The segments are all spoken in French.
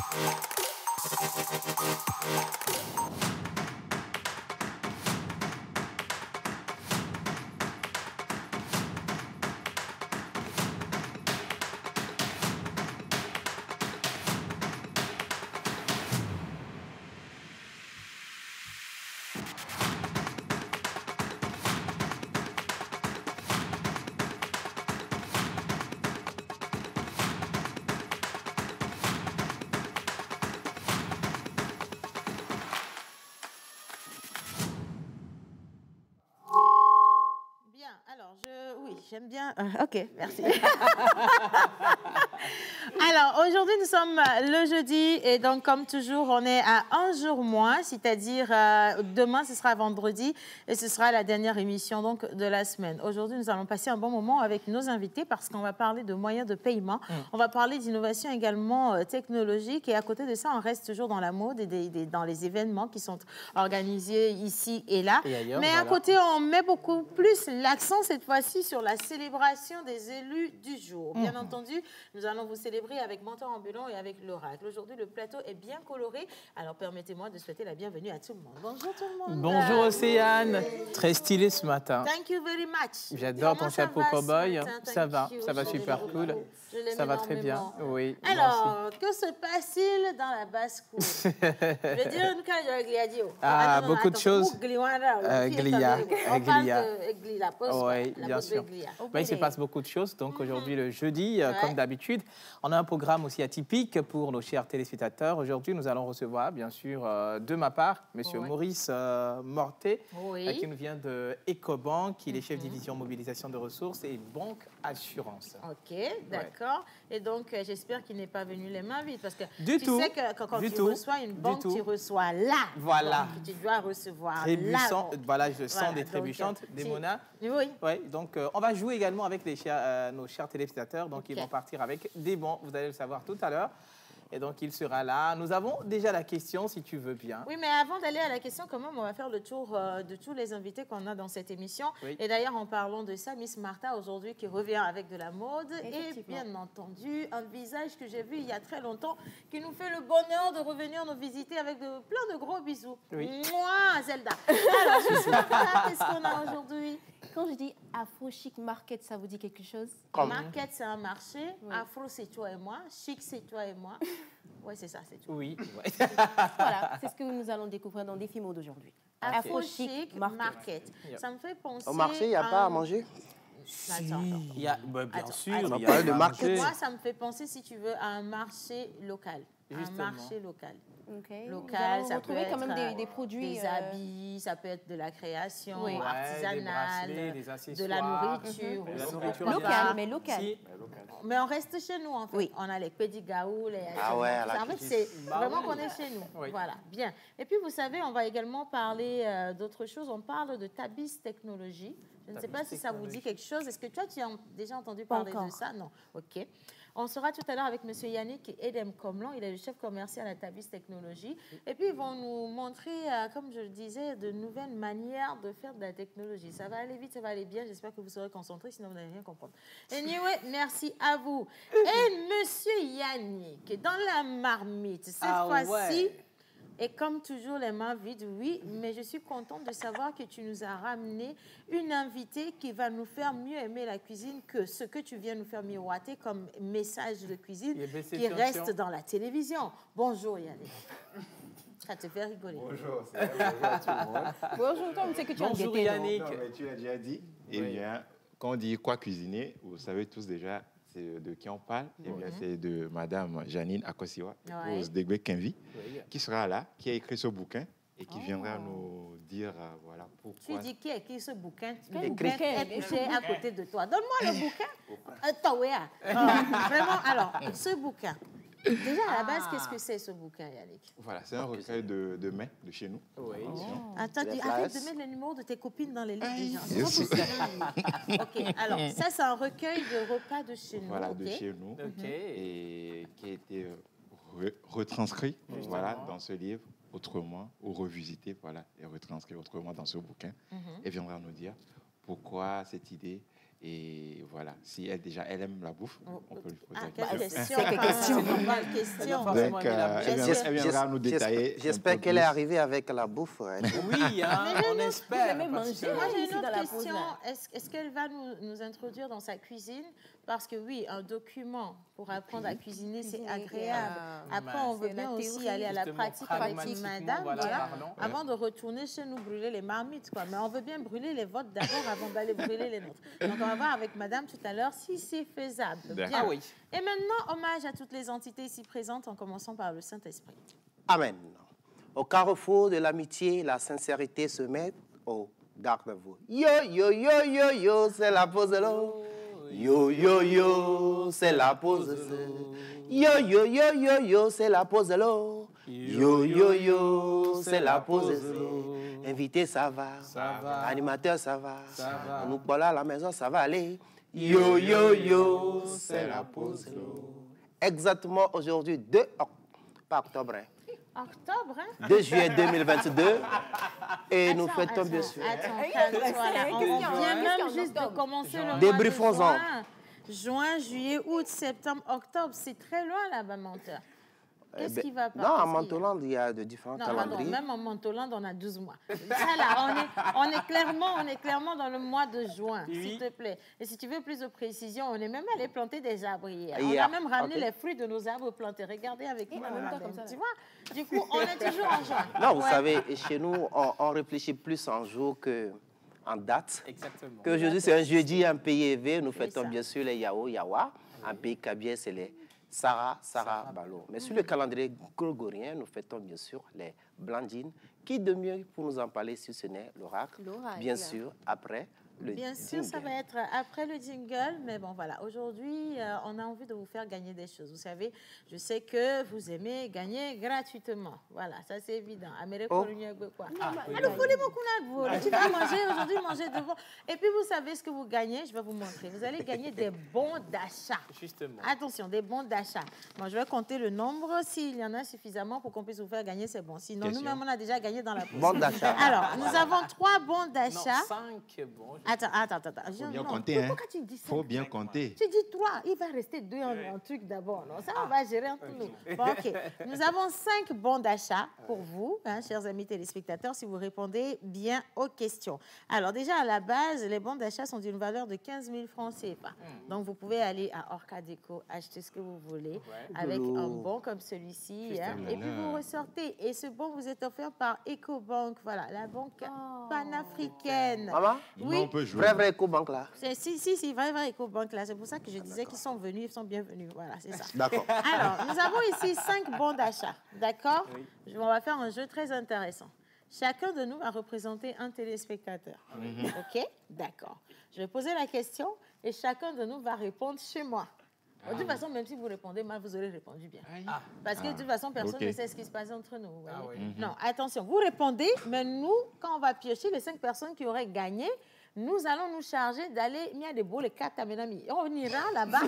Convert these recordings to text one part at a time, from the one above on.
Oui, j'aime bien. Ok, merci. Alors, aujourd'hui, nous sommes le jeudi et donc, comme toujours, on est à un jour moins, c'est-à-dire demain, ce sera vendredi et ce sera la dernière émission donc, de la semaine. Aujourd'hui, nous allons passer un bon moment avec nos invités parce qu'on va parler de moyens de paiement. On va parler d'innovation également technologique et à côté de ça, on reste toujours dans la mode et dans les événements qui sont organisés ici et là. Et ailleurs, mais à côté, on met beaucoup plus l'accent cette fois-ci sur la célébration des élus du jour. Bien entendu, nous allons vous célébrer avec Mentor Ambulant et avec l'Oracle. Aujourd'hui, le plateau est bien coloré. Alors, permettez-moi de souhaiter la bienvenue à tout le monde. Bonjour tout le monde. Bonjour Océane. Très stylé ce matin. Thank you very much. J'adore ton chapeau cow-boy. Ça va super cool. Ça va très bien. Oui. Alors, que se passe-t-il dans la basse-cour? Je veux dire, ah, beaucoup de choses. Glia. Oui, bien sûr. Il se passe beaucoup de choses. Donc aujourd'hui, le jeudi, comme d'habitude, on a un programme aussi atypique pour nos chers téléspectateurs. Aujourd'hui, nous allons recevoir, bien sûr, de ma part, M. Maurice Mortet, qui nous vient de Ecobank, qui est chef division mobilisation de ressources et banque assurance. Ok, d'accord. Et donc, j'espère qu'il n'est pas venu les mains vides parce que tu sais que quand tu reçois une banque, tu reçois là. Voilà. Donc, tu dois recevoir là. Voilà, je sens voilà, des trébuchantes, des monas. Oui. Ouais, donc, on va jouer également avec nos chers téléspectateurs. Donc, ils vont partir avec des bons. Vous allez le savoir tout à l'heure. Et donc, il sera là. Nous avons déjà la question, si tu veux bien. Oui, mais avant d'aller à la question, quand même, on va faire le tour de tous les invités qu'on a dans cette émission. Oui. Et d'ailleurs, en parlant de ça, Miss Martha, aujourd'hui, qui revient avec de la mode. Et bien entendu, un visage que j'ai vu il y a très longtemps, qui nous fait le bonheur de revenir nous visiter avec plein de gros bisous. Oui. Moi, Zelda. Alors, Miss Martha, qu'est-ce qu'on a aujourd'hui? Quand je dis Afro Chic Market, ça vous dit quelque chose? Market, c'est un marché. Oui. Afro, c'est toi et moi. Chic, c'est toi et moi. Oui, c'est ça, c'est tout. Oui. Voilà, c'est ce que nous allons découvrir dans Défi Mode aujourd'hui. Afro Chic Market. Ça me fait penser au marché, il n'y a pas à manger? Attends. Il y a, bien sûr. On va parler de marché. Moi, ça me fait penser, si tu veux, à un marché local. Justement. Un marché local. Okay. Local, ça peut être quand même des produits, des habits, ça peut être de la création des artisanale, bracelets, de la nourriture, locale, mais locale. Si. Mais on reste chez nous en fait. Oui. On a les pédigaou, les en fait c'est vraiment qu'on est chez nous. Oui. Voilà, bien. Et puis vous savez, on va également parler d'autres choses. On parle de Tabis Technologies. Je ne sais pas si ça vous dit quelque chose. Est-ce que toi tu as déjà entendu parler de ça? Non. Ok. On sera tout à l'heure avec M. Yannick Edem Komlan. Il est le chef commercial à Tabis Technologies. Et puis, ils vont nous montrer, comme je le disais, de nouvelles manières de faire de la technologie. Ça va aller vite, ça va aller bien. J'espère que vous serez concentrés, sinon vous n'allez rien comprendre. Anyway, merci à vous. Et M. Yannick, dans la marmite, cette fois-ci... Et comme toujours, les mains vides, oui, mais je suis contente de savoir que tu nous as ramené une invitée qui va nous faire mieux aimer la cuisine que ce que tu viens nous faire miroiter comme message de cuisine qui reste dans la télévision. Bonjour Yannick. Ça te fait rigoler. Bonjour, bonjour à tout le monde. Bonjour Tom, c'est que tu as bonjour Yannick. Non, mais tu l'as déjà dit. Eh bien, quand on dit quoi cuisiner, vous savez tous déjà... C'est de qui on parle? Eh bien, c'est de Madame Janine Akosiwa, épouse d'Egbe Kenvi, qui sera là, qui a écrit ce bouquin et qui viendra nous dire voilà pourquoi. Tu dis qui a écrit ce bouquin? Le bouquin est couché à côté de toi. Donne-moi le bouquin. Vraiment, alors, ce bouquin. Déjà, à la base, qu'est-ce que c'est ce bouquin, Yannick? Voilà, c'est un recueil de mains de chez nous. Oui. Attends, arrête de mettre les numéros de tes copines dans les livres des gens. Ok, alors, ça, c'est un recueil de repas de chez nous. Voilà, de chez nous. Et qui a été retranscrit dans ce livre autrement, ou revisité, et retranscrit autrement dans ce bouquin. Et viendra nous dire pourquoi cette idée Et voilà, si elle aime la bouffe, on peut lui poser quelle question. Donc, elle viendra nous détailler. J'espère qu'elle est arrivée avec la bouffe. Oui, on espère. Moi, j'ai une autre question. Est-ce qu'elle va nous introduire dans sa cuisine? Parce que oui, un document pour apprendre à cuisiner, c'est agréable. Après, on veut bien aussi aller à la pratique avec madame, avant de retourner chez nous brûler les marmites. Mais on veut bien brûler les vôtres d'abord avant d'aller brûler les nôtres. Donc, on va voir avec madame tout à l'heure si c'est faisable. Bien. Oui. Et maintenant, hommage à toutes les entités ici présentes, en commençant par le Saint-Esprit. Amen. Au carrefour de l'amitié, la sincérité se met au garde-à-vous. Yo, yo, yo, yo, yo, c'est la pause de l'eau. Yo, yo, yo, c'est la pause de l'eau. Yo, yo, yo, yo, yo, c'est la pause de l'eau. Yo, yo, yo, c'est la pause de l'eau. Invité, ça va. Animateur, ça va. On nous parle à la maison, ça va aller. Yo, yo, yo, c'est la pause de l'eau. Exactement aujourd'hui, 2 octobre. Octobre, hein? 2 juillet 2022. Et nous fêtons bien sûr. On vient même juste de commencer le mois de juin, juillet, août, septembre, octobre. C'est très loin là-bas, menteur. Qu'est-ce qui va pas? Non, à Mantoland, il y a de différents calendriers. Même en Mantoland, on a 12 mois. Ça, là, on est clairement dans le mois de juin, s'il te plaît. Et si tu veux plus de précision, on est même allé planter des arbres hier. On a même ramené les fruits de nos arbres plantés. Regardez avec nous. Tu vois? Du coup, on est toujours en juin. Non, vous savez, chez nous, on réfléchit plus en jour qu'en date. Exactement. Qu'aujourd'hui, c'est un jeudi, un pays élevé. Nous fêtons bien sûr les Yao, Yawa. Un pays kabien, c'est les Sarah Balo. Mais sur le calendrier grégorien, nous fêtons bien sûr les Blandines. Qui de mieux pour nous en parler si ce n'est l'oracle? Bien sûr, après le Bien sûr, ça va être après le jingle. Mais bon, voilà, aujourd'hui, on a envie de vous faire gagner des choses. Vous savez, je sais que vous aimez gagner gratuitement. Voilà, ça c'est évident. Tu vas manger aujourd'hui, manger devant. Et puis, vous savez ce que vous gagnez. Je vais vous montrer. Vous allez gagner des bons d'achat. Justement. Attention, des bons d'achat. Bon, je vais compter le nombre. S'il y en a suffisamment pour qu'on puisse vous faire gagner, c'est bon. Sinon, nous-mêmes, on a déjà gagné dans la pause. Bons d'achat. Alors, nous avons 3 bons d'achat. Non, 5 bons. Attends. Faut bien compter, Pourquoi tu dis 5? Faut bien compter. Tu dis 3, il va rester 2 en truc d'abord. Ça, on va gérer entre nous. Bon, OK. Nous avons 5 bons d'achat pour vous, chers amis téléspectateurs, si vous répondez bien aux questions. Alors, déjà, à la base, les bons d'achat sont d'une valeur de 15 000 francs CFA. Donc, vous pouvez aller à Orca Déco, acheter ce que vous voulez avec un bon comme celui-ci. Et puis, vous ressortez. Et ce bon vous est offert par EcoBank. Voilà, la banque panafricaine. Maman? Oui. On peut jouer. Vrai EcoBank là. Si, vrai EcoBank là. C'est pour ça que je disais qu'ils sont venus, ils sont bienvenus. Voilà, c'est ça. D'accord. Alors, nous avons ici 5 bons d'achat. D'accord? On va faire un jeu très intéressant. Chacun de nous va représenter un téléspectateur. OK? D'accord. Je vais poser la question et chacun de nous va répondre chez moi. De toute façon, même si vous répondez mal, vous aurez répondu bien. Parce que de toute façon, personne ne sait ce qui se passe entre nous. Non, attention, vous répondez, mais nous, quand on va piocher les 5 personnes qui auraient gagné, nous allons nous charger d'aller, il y a des beaux, les 4 aménamis. On ira là-bas,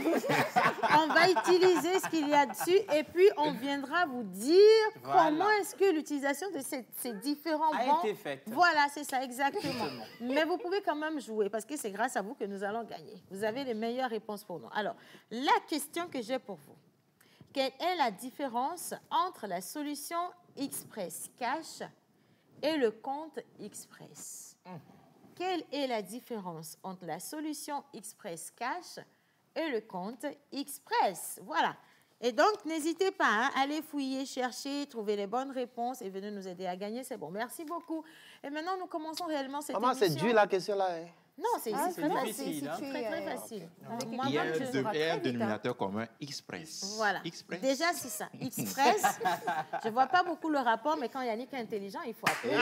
on va utiliser ce qu'il y a dessus et puis on viendra vous dire comment est-ce que l'utilisation de ces différents bons a été faite. Voilà, c'est ça, exactement. Mais vous pouvez quand même jouer parce que c'est grâce à vous que nous allons gagner. Vous avez les meilleures réponses pour nous. Alors, la question que j'ai pour vous, quelle est la différence entre la solution Express Cash et le compte Express? Quelle est la différence entre la solution Express Cash et le compte Express? Voilà. Et donc, n'hésitez pas à aller fouiller, chercher, trouver les bonnes réponses et venez nous aider à gagner. C'est bon. Merci beaucoup. Et maintenant, nous commençons réellement cette émission. C'est dur la question là. Non, c'est très facile. Très facile. Il y a un dénominateur commun, Express. Voilà. Express. Déjà, c'est ça. Express. Je ne vois pas beaucoup le rapport, mais quand Yannick est intelligent, il faut appeler.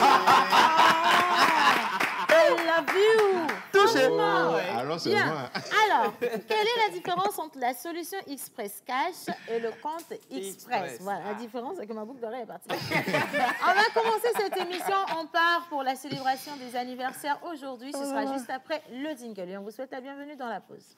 I love you. Touché. Alors, c'est moi. Alors, quelle est la différence entre la solution Express Cash et le compte Express? Voilà, la différence, c'est que ma boucle d'oreille est partie. On va commencer cette émission. On part pour la célébration des anniversaires aujourd'hui. Ce sera juste après le jingle. Et on vous souhaite la bienvenue dans la pause.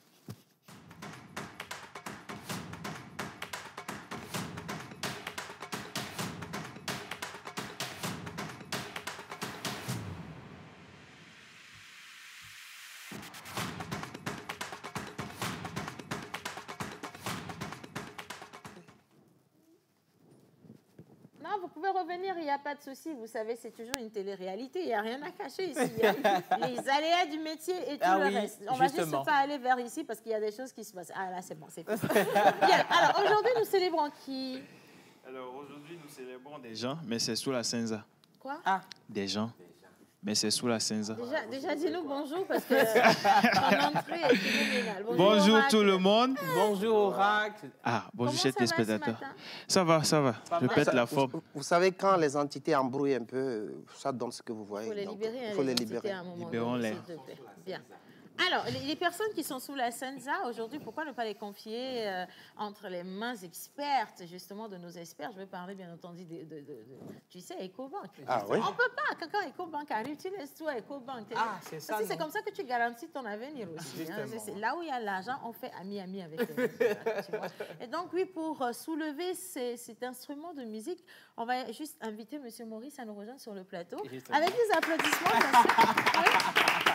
pouvez revenir, il n'y a pas de souci. Vous savez, c'est toujours une télé-réalité. Il n'y a rien à cacher ici. Il y a les aléas du métier et tout le reste. On va juste pas aller vers ici parce qu'il y a des choses qui se passent. Ah là, c'est bon, c'est fait. Bien. Alors, aujourd'hui, nous célébrons qui? Alors, aujourd'hui, nous célébrons des gens, mais c'est sous la Senza. Quoi? Des gens. Mais c'est sous la Senza. Déjà dis-nous bonjour parce que ton entrée est phénoménale. Bonjour tout le monde. Bonjour Oracle. Bonjour chers téléspectateurs. Ça va. Je pète la forme. Vous savez, quand les entités embrouillent un peu, ça donne ce que vous voyez. Il faut les libérer. Libérons-les. Bien. Alors, les personnes qui sont sous la Senza, aujourd'hui, pourquoi ne pas les confier entre les mains expertes, justement, de nos experts? Je vais parler, bien entendu, tu sais, EcoBank. Ah oui? On ne peut pas, quand EcoBank arrive, tu laisses toi EcoBank. C'est ça, c'est comme ça que tu garantis ton avenir aussi. C'est là où il y a l'argent, on fait ami avec eux. Tu vois. Et donc, oui, pour soulever cet instrument de musique, on va juste inviter M. Maurice à nous rejoindre sur le plateau. Avec des applaudissements, bien sûr. Oui.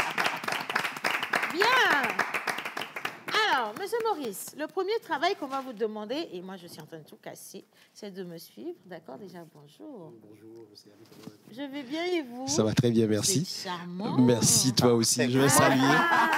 Bien. Alors, Monsieur Maurice, le premier travail qu'on va vous demander, et moi je suis en train de tout casser, c'est de me suivre. D'accord, déjà, bonjour. Bonjour, je vais bien et vous? Ça va très bien, merci. C'est charmant. Merci, toi aussi. Je vais saluer.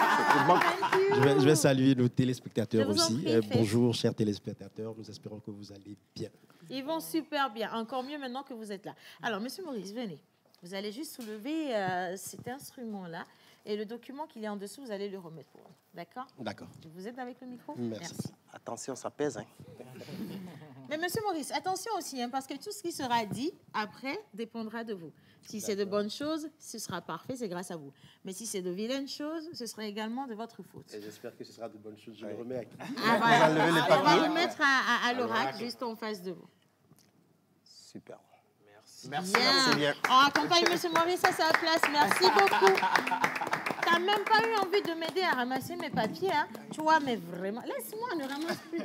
Je vais saluer nos téléspectateurs aussi. Bonjour, chers téléspectateurs. Nous espérons que vous allez bien. Ils vont super bien. Encore mieux maintenant que vous êtes là. Alors, Monsieur Maurice, venez. Vous allez juste soulever cet instrument-là. Et le document qu'il y a en dessous, vous allez le remettre pour vous. D'accord? D'accord. Vous êtes avec le micro? Merci. Attention, ça pèse. Hein. Mais Monsieur Maurice, attention aussi, hein, parce que tout ce qui sera dit après dépendra de vous. Si c'est de bonnes choses, ce sera parfait, c'est grâce à vous. Mais si c'est de vilaines choses, ce sera également de votre faute. Et j'espère que ce sera de bonnes choses. Je me remets à qui? On va le mettre à l'oracle, juste en face de vous. Super. Merci. Bien. On accompagne M. Maurice à sa place. Merci beaucoup. Tu n'as même pas eu envie de m'aider à ramasser mes papiers. Hein? Tu vois, mais vraiment. Laisse-moi, ne ramasse plus.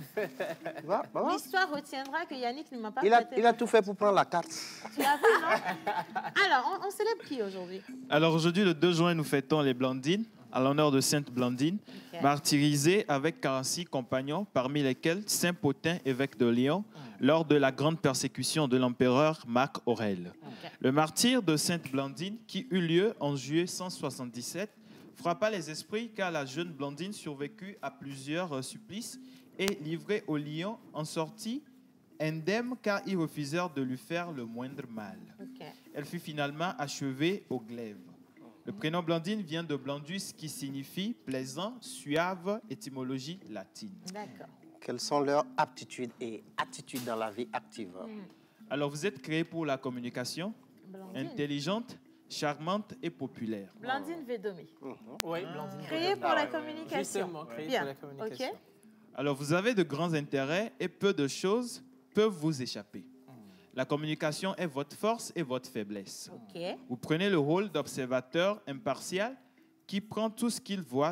L'histoire retiendra que Yannick ne m'a pas prêté. Il a tout fait pour prendre la carte. Tu l'as vu, non? Alors, on célèbre qui aujourd'hui? Alors, aujourd'hui, le 2 juin, nous fêtons les Blandines, à l'honneur de Sainte Blandine, martyrisée avec 46 compagnons, parmi lesquels Saint Pothin, évêque de Lyon, lors de la grande persécution de l'empereur Marc Aurèle. Le martyre de Sainte Blandine, qui eut lieu en juillet 177, frappa les esprits car la jeune Blandine survécut à plusieurs supplices et livrée aux lions en sortit indemne car ils refusèrent de lui faire le moindre mal. Elle fut finalement achevée au glaive. Le prénom Blandine vient de Blandus qui signifie plaisant, suave, étymologie latine. D'accord. Quelles sont leurs aptitudes et attitudes dans la vie active? Alors, vous êtes créé pour la communication, intelligente, charmante et populaire. Blandine Védomé. Oui, Blandine. Créée pour la communication. Justement, créée pour la communication. Okay. Alors, vous avez de grands intérêts et peu de choses peuvent vous échapper. La communication est votre force et votre faiblesse. Vous prenez le rôle d'observateur impartial qui prend tout ce qu'il voit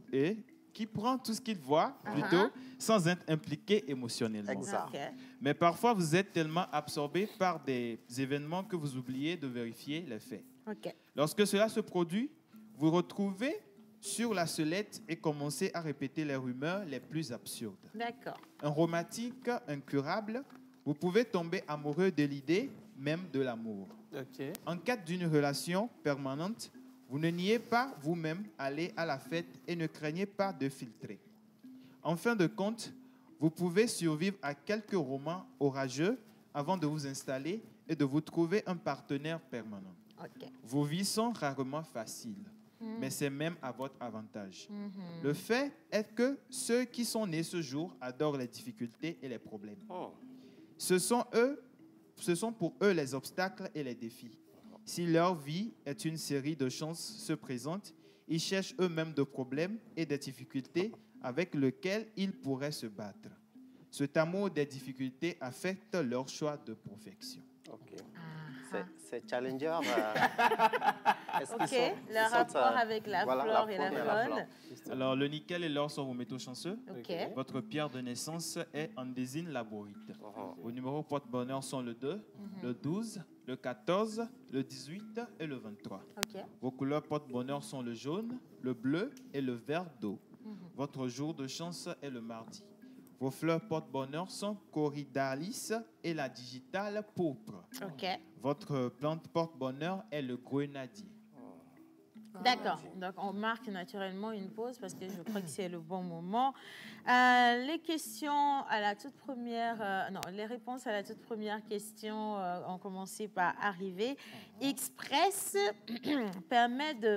plutôt sans être impliqué émotionnellement. Exact. Mais parfois, vous êtes tellement absorbé par des événements que vous oubliez de vérifier les faits. Lorsque cela se produit, vous retrouvez sur la sellette et commencez à répéter les rumeurs les plus absurdes. D'accord. Un rhumatique incurable, vous pouvez tomber amoureux de l'idée même de l'amour. En cas d'une relation permanente, vous ne niez pas vous-même aller à la fête et ne craignez pas de filtrer. En fin de compte, vous pouvez survivre à quelques romans orageux avant de vous installer et de vous trouver un partenaire permanent. Vos vies sont rarement faciles, mais c'est même à votre avantage. Le fait est que ceux qui sont nés ce jour adorent les difficultés et les problèmes. Ce sont pour eux les obstacles et les défis. Si leur vie est une série de chances se présentent, ils cherchent eux-mêmes de problèmes et des difficultés avec lesquels ils pourraient se battre. Cet amour des difficultés affecte leur choix de perfection. Ces challengers, le rapport avec la flore et la faune. Alors, le nickel et l'or sont vos métaux chanceux. Votre pierre de naissance est andésine laborite. Vos numéros porte-bonheur sont le 2, le 12, le 14, le 18 et le 23. Vos couleurs porte-bonheur sont le jaune, le bleu et le vert d'eau. Votre jour de chance est le mardi. Vos fleurs porte-bonheur sont Corydalis et la digitale pourpre. OK. Votre plante porte-bonheur est le grenadier. D'accord. Donc, on marque naturellement une pause parce que je crois que c'est le bon moment. Les questions à la toute première... les réponses à la toute première question ont commencé par arriver. Express permet de...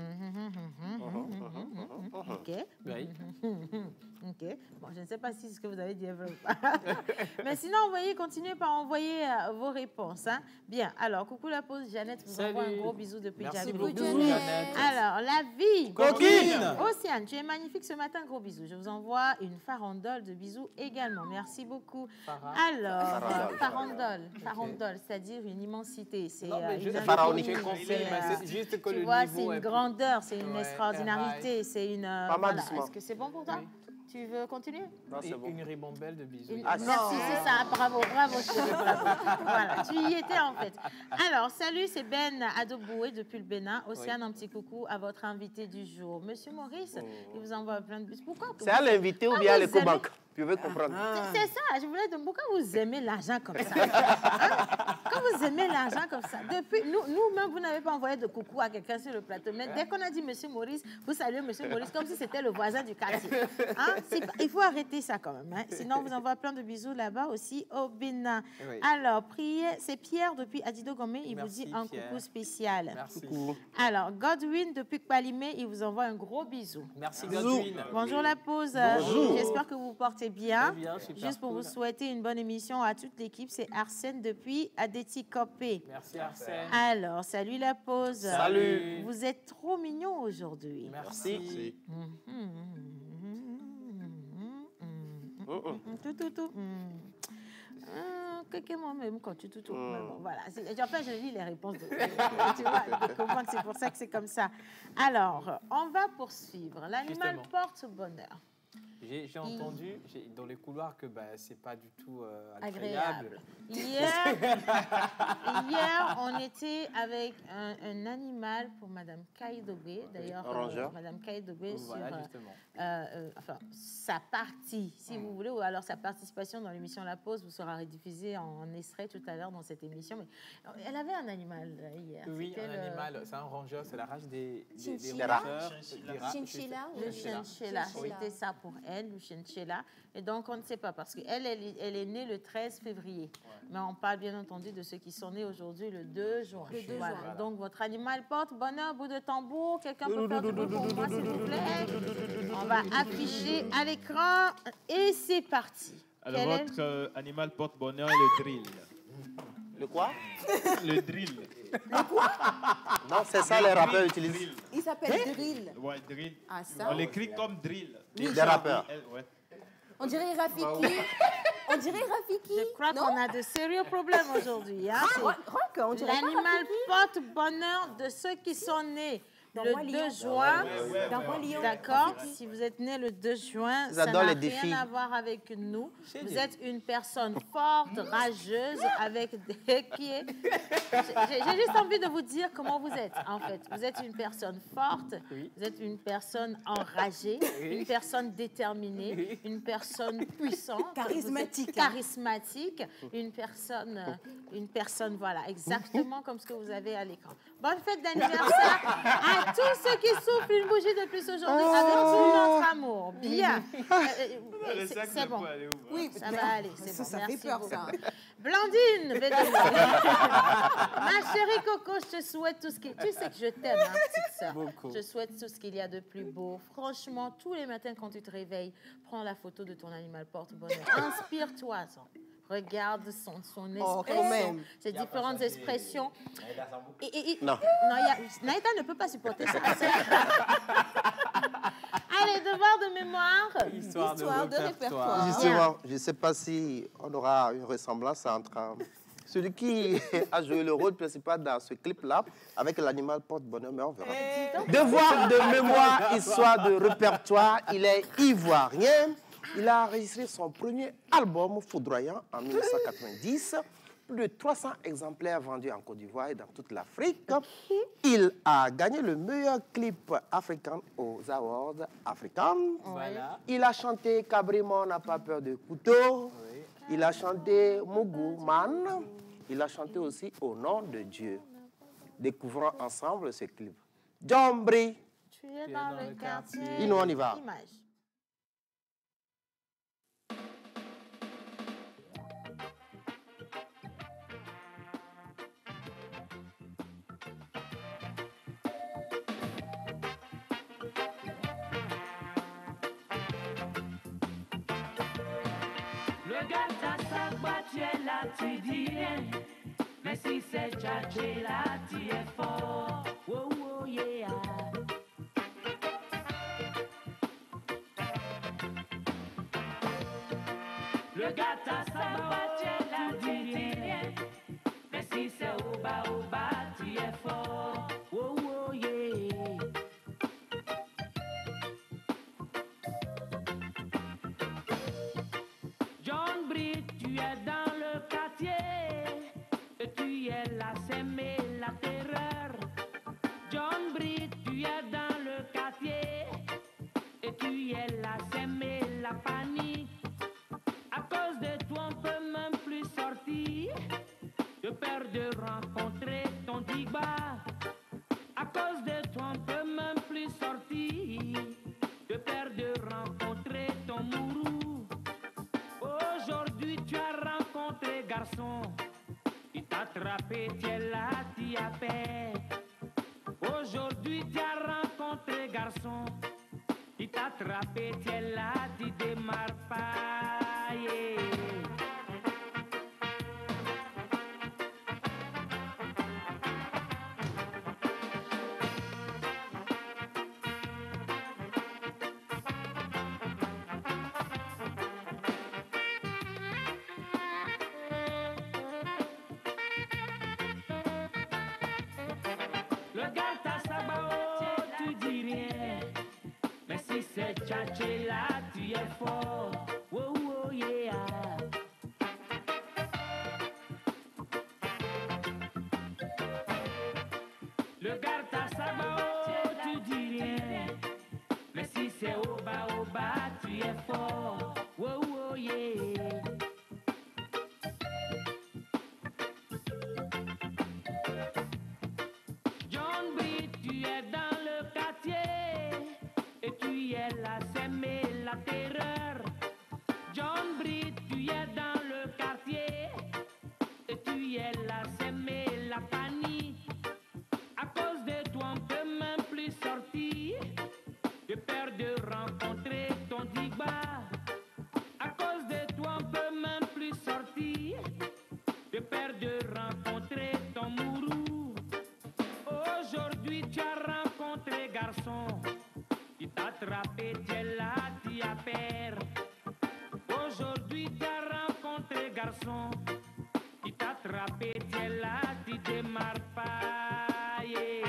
OK. Oui. OK. Bon, je ne sais pas si ce que vous avez dit est vrai ou pas. Mais sinon, continuez par envoyer vos réponses. Hein. Bien. Alors, coucou la pause. Jeannette vous envoie un gros bisou depuis Jago. Jeannette. Alors, la vie. Coquine. Océane, tu es magnifique ce matin. Gros bisous. Je vous envoie une farandole de bisous également. Merci beaucoup. Alors, farandole, c'est-à-dire une immensité. C'est pharaonique. C'est juste que tu le vois, niveau c'est une grandeur, c'est une extraordinarité, c'est une... Voilà. Est-ce que c'est bon pour toi? Tu veux continuer? Non, c'est bon. Une ribambelle de bisous. Merci, c'est ça. Bravo, chérie. Voilà, tu y étais en fait. Alors, salut, c'est Ben Adoboué depuis le Bénin. Océane, un petit coucou à votre invité du jour. Monsieur Maurice, il vous envoie plein de bisous. Pourquoi? C'est à l'invité ou bien à l'écobanque? Tu veux comprendre? C'est ça, je voulais dire, pourquoi vous aimez l'argent comme ça? Hein? Quand vous aimez l'argent comme ça, depuis, nous-mêmes, vous n'avez pas envoyé de coucou à quelqu'un sur le plateau. Mais dès qu'on a dit Monsieur Maurice, vous saluez Monsieur Maurice comme si c'était le voisin du quartier. Hein? Il faut arrêter ça quand même. Hein? Sinon, on vous envoie plein de bisous là-bas aussi au Bénin. Oui. Alors, c'est Pierre depuis Adido Gomé. Il vous dit un coucou spécial. Merci. Coucou. Alors, Godwin depuis Kpalimé, il vous envoie un gros bisou. Merci Godwin. Bonjour la pause. Bonjour. J'espère que vous vous portez bien. Juste pour cool. vous souhaiter une bonne émission à toute l'équipe, c'est Arsène depuis Adeti Kopé. Merci Arsène. Alors, salut la pause. Salut. Vous êtes trop mignons aujourd'hui. Merci. Moi-même quand tu bon, voilà. Enfin, je lis les réponses. Tu vois, je comprends que c'est pour ça que c'est comme ça. Alors, on va poursuivre. L'animal porte bonheur. J'ai entendu dans les couloirs que c'est pas du tout agréable. Hier, on était avec un animal pour Madame Kaïdobé. D'ailleurs, Madame Kaïdobé sur sa partie, si vous voulez, ou alors sa participation dans l'émission La Pause vous sera rediffusée en extrait tout à l'heure dans cette émission. Mais elle avait un animal hier. Oui, un animal. C'est un rangeur. C'est la race des chinchilla. Le chinchilla. C'était ça pour elle, le chinchilla. Et donc, on ne sait pas, parce qu'elle est née le 13 février. Ouais. Mais on parle bien entendu de ceux qui sont nés aujourd'hui le 2 juin. Voilà. Donc, votre animal porte bonheur, bout de tambour. Quelqu'un peut faire du bruit pour moi, s'il vous plaît? On va afficher à l'écran et c'est parti. Alors, votre animal porte bonheur est le drill. Le quoi? Le drill. Le quoi? Non, c'est ça les rappeurs utilisent. Il s'appelle drill. Ouais, drill. Ah, ça? On l'écrit comme drill. Des rappeurs. Ouais. On dirait Rafiki. On dirait Rafiki. Je crois qu'on a de sérieux problèmes aujourd'hui. Hein? L'animal porte bonheur de ceux qui sont nés le 2 juin. D'accord. Si vous êtes né le 2 juin, ça n'a rien à voir avec nous. Vous êtes une personne forte, rageuse, avec des pieds. J'ai juste envie de vous dire comment vous êtes, en fait. Vous êtes une personne forte, vous êtes une personne enragée, une personne déterminée, une personne puissante. Charismatique. Une personne, voilà, exactement comme ce que vous avez à l'écran. Bonne fête d'anniversaire à tous ceux qui soufflent une bougie de plus aujourd'hui avec tout notre amour. Bien. C'est bon. Oui, ça va aller. C'est bon. Ça fait peur, ça. Blandine, ma chérie Coco, je te souhaite tout ce qu'il... Tu sais que je t'aime, hein, petite sœur. Je souhaite tout ce qu'il y a de plus beau. Franchement, tous les matins quand tu te réveilles, prends la photo de ton animal porte-bonheur. Inspire-toi, ça. Regarde son expression, ses différentes expressions. Non. Naïta ne peut pas supporter ça. Allez, devoir de mémoire. Histoire de répertoire. Justement, je ne sais pas si on aura une ressemblance entre celui qui a joué le rôle principal dans ce clip-là avec l'animal porte-bonheur, mais on verra. Devoir de mémoire, histoire de répertoire, il est ivoirien. Il a enregistré son premier album foudroyant en 1990. plus de 300 exemplaires vendus en Côte d'Ivoire et dans toute l'Afrique. Il a gagné le meilleur clip africain aux Awards africains. Voilà. Il a chanté Cabrimon n'a pas peur de couteau. Oui. Il a chanté Mougou Man. Il a chanté aussi Au nom de Dieu. Découvrons ensemble ce clip. Djombri. Tu es dans le quartier. Et nous, on y va. Image. Le gars t'as sa boîte, tu es là, tu dis rien. Mais si c'est tchatché là, tu es fort. Oh, oh, yeah. Le gars t'as sa boîte, tu es là, tu dis rien. Mais si c'est au bas, tu es fort. Oh, oh, yeah. John Britt, tu es dans le quartier et tu es là, s'aimer la terreur. John Britt, tu es dans le quartier et tu es là, s'aimer la panique. À cause de toi, on peut même plus sortir. De peur de rencontrer ton digba. À cause de toi, on peut même plus sortir. De peur de rencontrer ton mourou. Aujourd'hui tu as rencontré garçon, il t'a attrapé, tu es là, tu as peur. Aujourd'hui tu as rencontré garçon, il t'a attrapé, tu es là, tu démarres pas. Yeah. Le gars t'as sabao, tu dis rien. Mais si c'est tchatché là, tu es fort. Oh, oh, yeah. Le gars t'as sabao, tu dis rien. Mais si c'est au bas, tu es fort. Oh, oh, yeah. John Britt, tu es dans le quartier et tu es là, s'aimer la terreur. John Britt, tu es dans le quartier et tu es là, s'aimer la panique. À cause de toi, on peut même plus sortir. De peur de rencontrer ton digba. À cause de toi, on peut même plus sortir. De peur de rencontrer ton mourou. Aujourd'hui tu as rencontré garçon, il t'a attrapé, tu es là, tu as peur. Aujourd'hui tu as rencontré garçon, il t'a attrapé, tu es là, tu démarres pas. Yeah.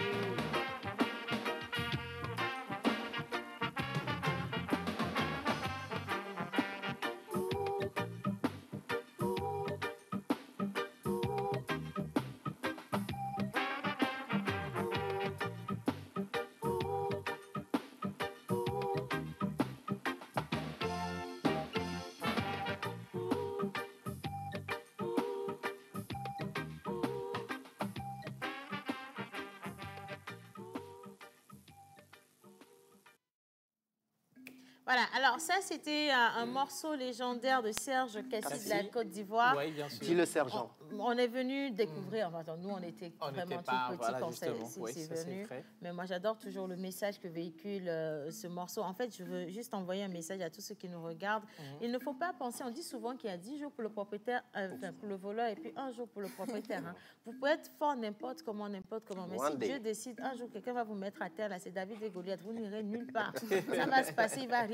Voilà, alors ça, c'était un morceau légendaire de Serge Cassis de la Côte d'Ivoire. Oui, bien sûr. Dis le sergent. On est venu découvrir, enfin, nous on était vraiment tout petits voilà, quand c'est venu. Mais moi j'adore toujours le message que véhicule ce morceau. En fait, je veux juste envoyer un message à tous ceux qui nous regardent. Il ne faut pas penser, on dit souvent qu'il y a 10 jours pour le propriétaire, pour le voleur et puis 1 jour pour le propriétaire. Hein. Vous pouvez être fort n'importe comment. Mais si Dieu décide, un jour quelqu'un va vous mettre à terre, là c'est David et Goliath, vous n'irez nulle part. Ça va se passer, il va rien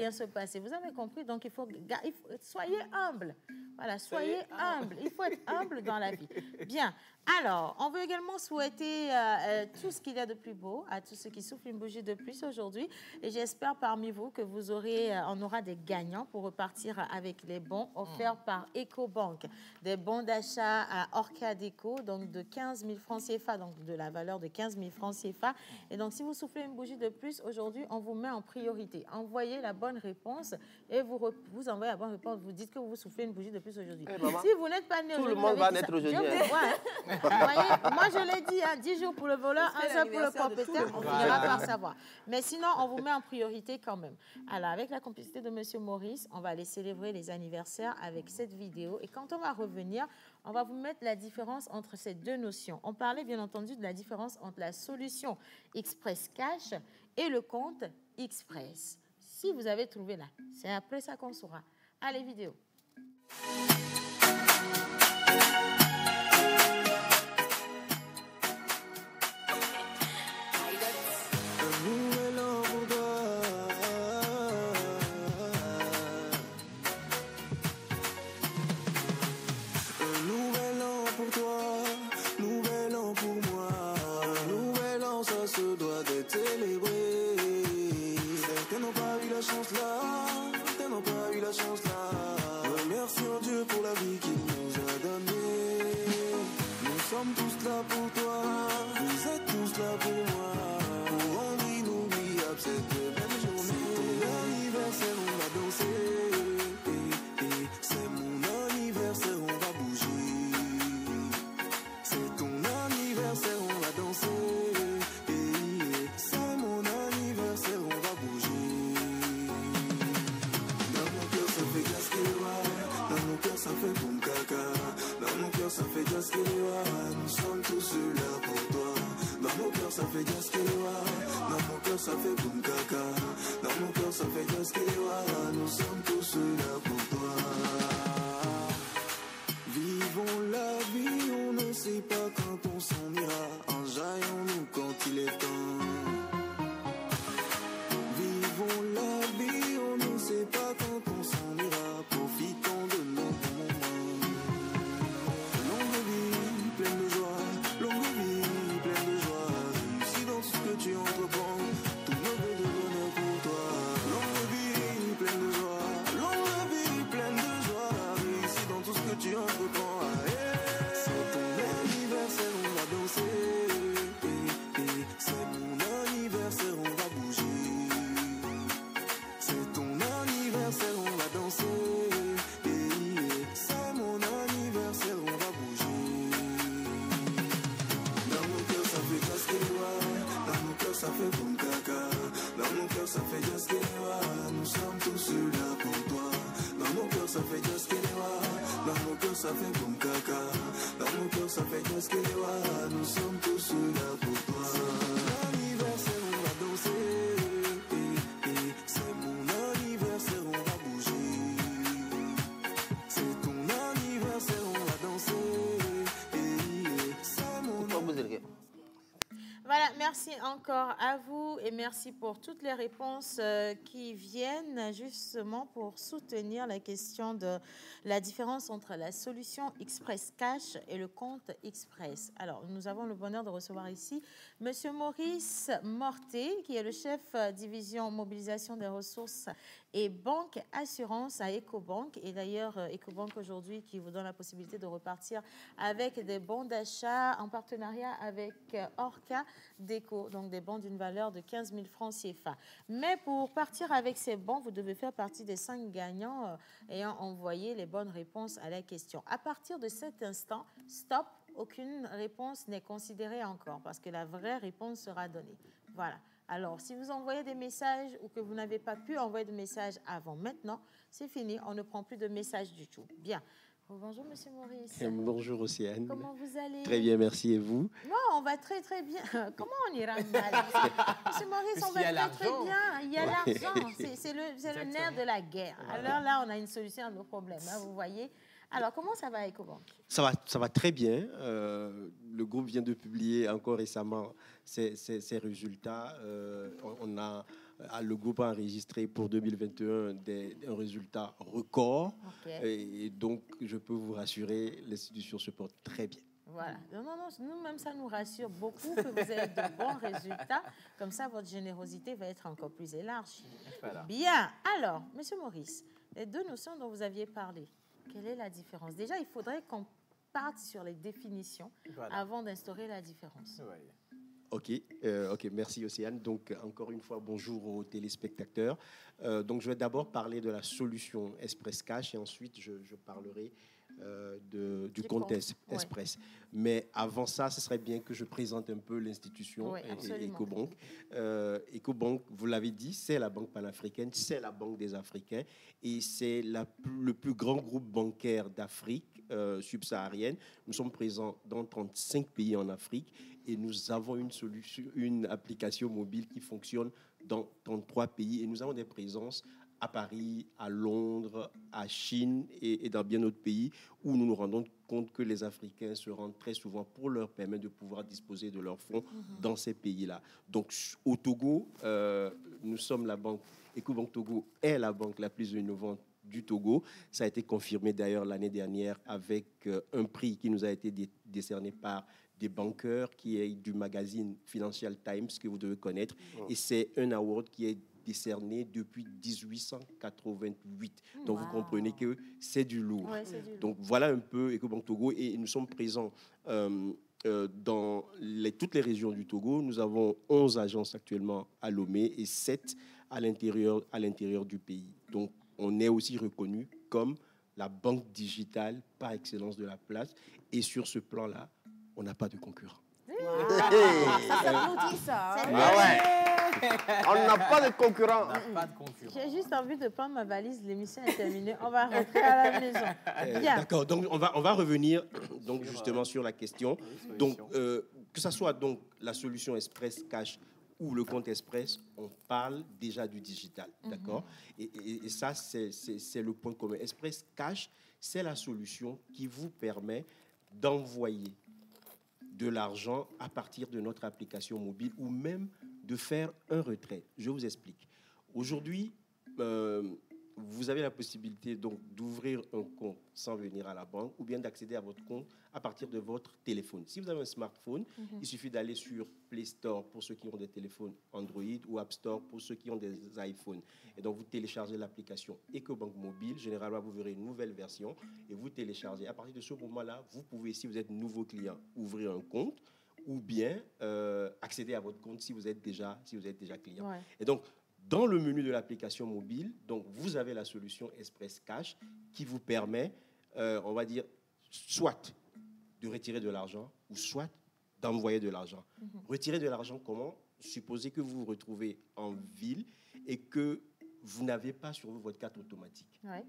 rien se passer. Vous avez compris? Donc, il faut soyez humble. Voilà, soyez humble. Il faut être humble dans la vie. Bien. Alors, on veut également souhaiter tout ce qu'il y a de plus beau à tous ceux qui soufflent une bougie de plus aujourd'hui. Et j'espère parmi vous que on aura des gagnants pour repartir avec les bons offerts par EcoBank. Des bons d'achat à Orca Déco, donc de 15 000 francs CFA, donc de la valeur de 15 000 francs CFA. Et donc, si vous soufflez une bougie de plus, aujourd'hui, on vous met en priorité. Envoyez la bonne réponse et vous envoyez la bonne réponse. Vous dites que vous soufflez une bougie de plus aujourd'hui. Si vous n'êtes pas né aujourd'hui, tout le monde va naître aujourd'hui. Vous voyez, moi, je l'ai dit, 10 jours pour le voleur, un seul pour le propriétaire, on finira par savoir. Mais sinon, on vous met en priorité quand même. Alors, avec la complicité de M. Maurice, on va aller célébrer les anniversaires avec cette vidéo. Et quand on va revenir, on va vous mettre la différence entre ces deux notions. On parlait bien entendu de la différence entre la solution Express Cash et le compte Express. Si vous avez trouvé là, c'est après ça qu'on saura. Allez, vidéo. Merci encore à vous et merci pour toutes les réponses qui viennent justement pour soutenir la question de la différence entre la solution Express Cash et le compte Express. Alors, nous avons le bonheur de recevoir ici M. Maurice Morté, qui est le chef division mobilisation des ressources et banque assurance à EcoBank. Et d'ailleurs, EcoBank aujourd'hui qui vous donne la possibilité de repartir avec des bons d'achat en partenariat avec Orca Déco, donc des bons d'une valeur de 15 000 francs CFA. Mais pour partir avec ces bons, vous devez faire partie des 5 gagnants ayant envoyé les bonnes réponses à la question. À partir de cet instant, stop, aucune réponse n'est considérée encore parce que la vraie réponse sera donnée. Voilà. Alors, si vous envoyez des messages ou que vous n'avez pas pu envoyer de messages avant maintenant, c'est fini, on ne prend plus de messages du tout. Bien. Bonjour, Monsieur Maurice. Bonjour, Océane. Comment vous allez? Très bien, merci. Et vous? Non, on va très, très bien. Comment on ira mal? Monsieur Maurice, on va très, très bien. Il y a l'argent. C'est le nerf de la guerre. Alors là, on a une solution à nos problèmes, hein, vous voyez. Alors, comment ça va à EcoBank? Ça va très bien. Le groupe vient de publier encore récemment ses résultats. On a Le groupe a enregistré pour 2021 un résultat record. Et donc, je peux vous rassurer, l'institution se porte très bien. Voilà. Non, nous-mêmes, ça nous rassure beaucoup que vous ayez de bons résultats. Comme ça, votre générosité va être encore plus élargie. Voilà. Bien. Alors, Monsieur Maurice, les deux notions dont vous aviez parlé, quelle est la différence? Déjà, il faudrait qu'on parte sur les définitions avant d'instaurer la différence. Ok, merci Océane. Donc, encore une fois, bonjour aux téléspectateurs. Donc, je vais d'abord parler de la solution Express Cash et ensuite, je parlerai du compte Express. Mais avant ça, ce serait bien que je présente un peu l'institution Ecobank. Ecobank, vous l'avez dit, c'est la banque panafricaine, c'est la banque des Africains et c'est le plus grand groupe bancaire d'Afrique subsaharienne. Nous sommes présents dans 35 pays en Afrique et nous avons une application mobile qui fonctionne dans 33 pays et nous avons des présences à Paris, à Londres, à Chine et dans bien d'autres pays où nous nous rendons compte que les Africains se rendent très souvent pour leur permettre de pouvoir disposer de leurs fonds dans ces pays-là. Donc au Togo, nous sommes la banque, Ecobank Togo est la banque la plus innovante du Togo. Ça a été confirmé d'ailleurs l'année dernière avec un prix qui nous a été décerné par des banqueurs qui est du magazine Financial Times que vous devez connaître. Et c'est un award qui est décerné depuis 1888. Donc, vous comprenez que c'est du lourd. Donc, voilà un peu Ecobank Togo. Et nous sommes présents dans toutes les régions du Togo. Nous avons 11 agences actuellement à Lomé et 7 à l'intérieur du pays. Donc, on est aussi reconnu comme la banque digitale par excellence de la place. Et sur ce plan-là, on n'a pas de concurrent. Ça s'applaudit, ça. On n'a pas de concurrent. J'ai juste envie de prendre ma valise. L'émission est terminée. On va rentrer à la maison. D'accord. Donc, on va revenir donc, justement sur la question. Donc, que ce soit donc, la solution Express Cash ou le compte Express, on parle déjà du digital. D'accord. Et ça, c'est le point commun. Express Cash, c'est la solution qui vous permet d'envoyer de l'argent à partir de notre application mobile ou même de faire un retrait. Je vous explique. Aujourd'hui, vous avez la possibilité donc d'ouvrir un compte sans venir à la banque ou bien d'accéder à votre compte à partir de votre téléphone. Si vous avez un smartphone, il suffit d'aller sur Play Store pour ceux qui ont des téléphones Android ou App Store pour ceux qui ont des iPhones. Et donc, vous téléchargez l'application Ecobank Mobile. Généralement, vous verrez une nouvelle version et vous téléchargez. À partir de ce moment-là, vous pouvez, si vous êtes nouveau client, ouvrir un compte ou bien accéder à votre compte si vous êtes déjà client. Ouais. Et donc, dans le menu de l'application mobile, donc, vous avez la solution Express Cash qui vous permet, on va dire, soit de retirer de l'argent ou soit d'envoyer de l'argent. Retirer de l'argent comment? Supposez que vous vous retrouvez en ville et que vous n'avez pas sur vous votre carte automatique. Ouais.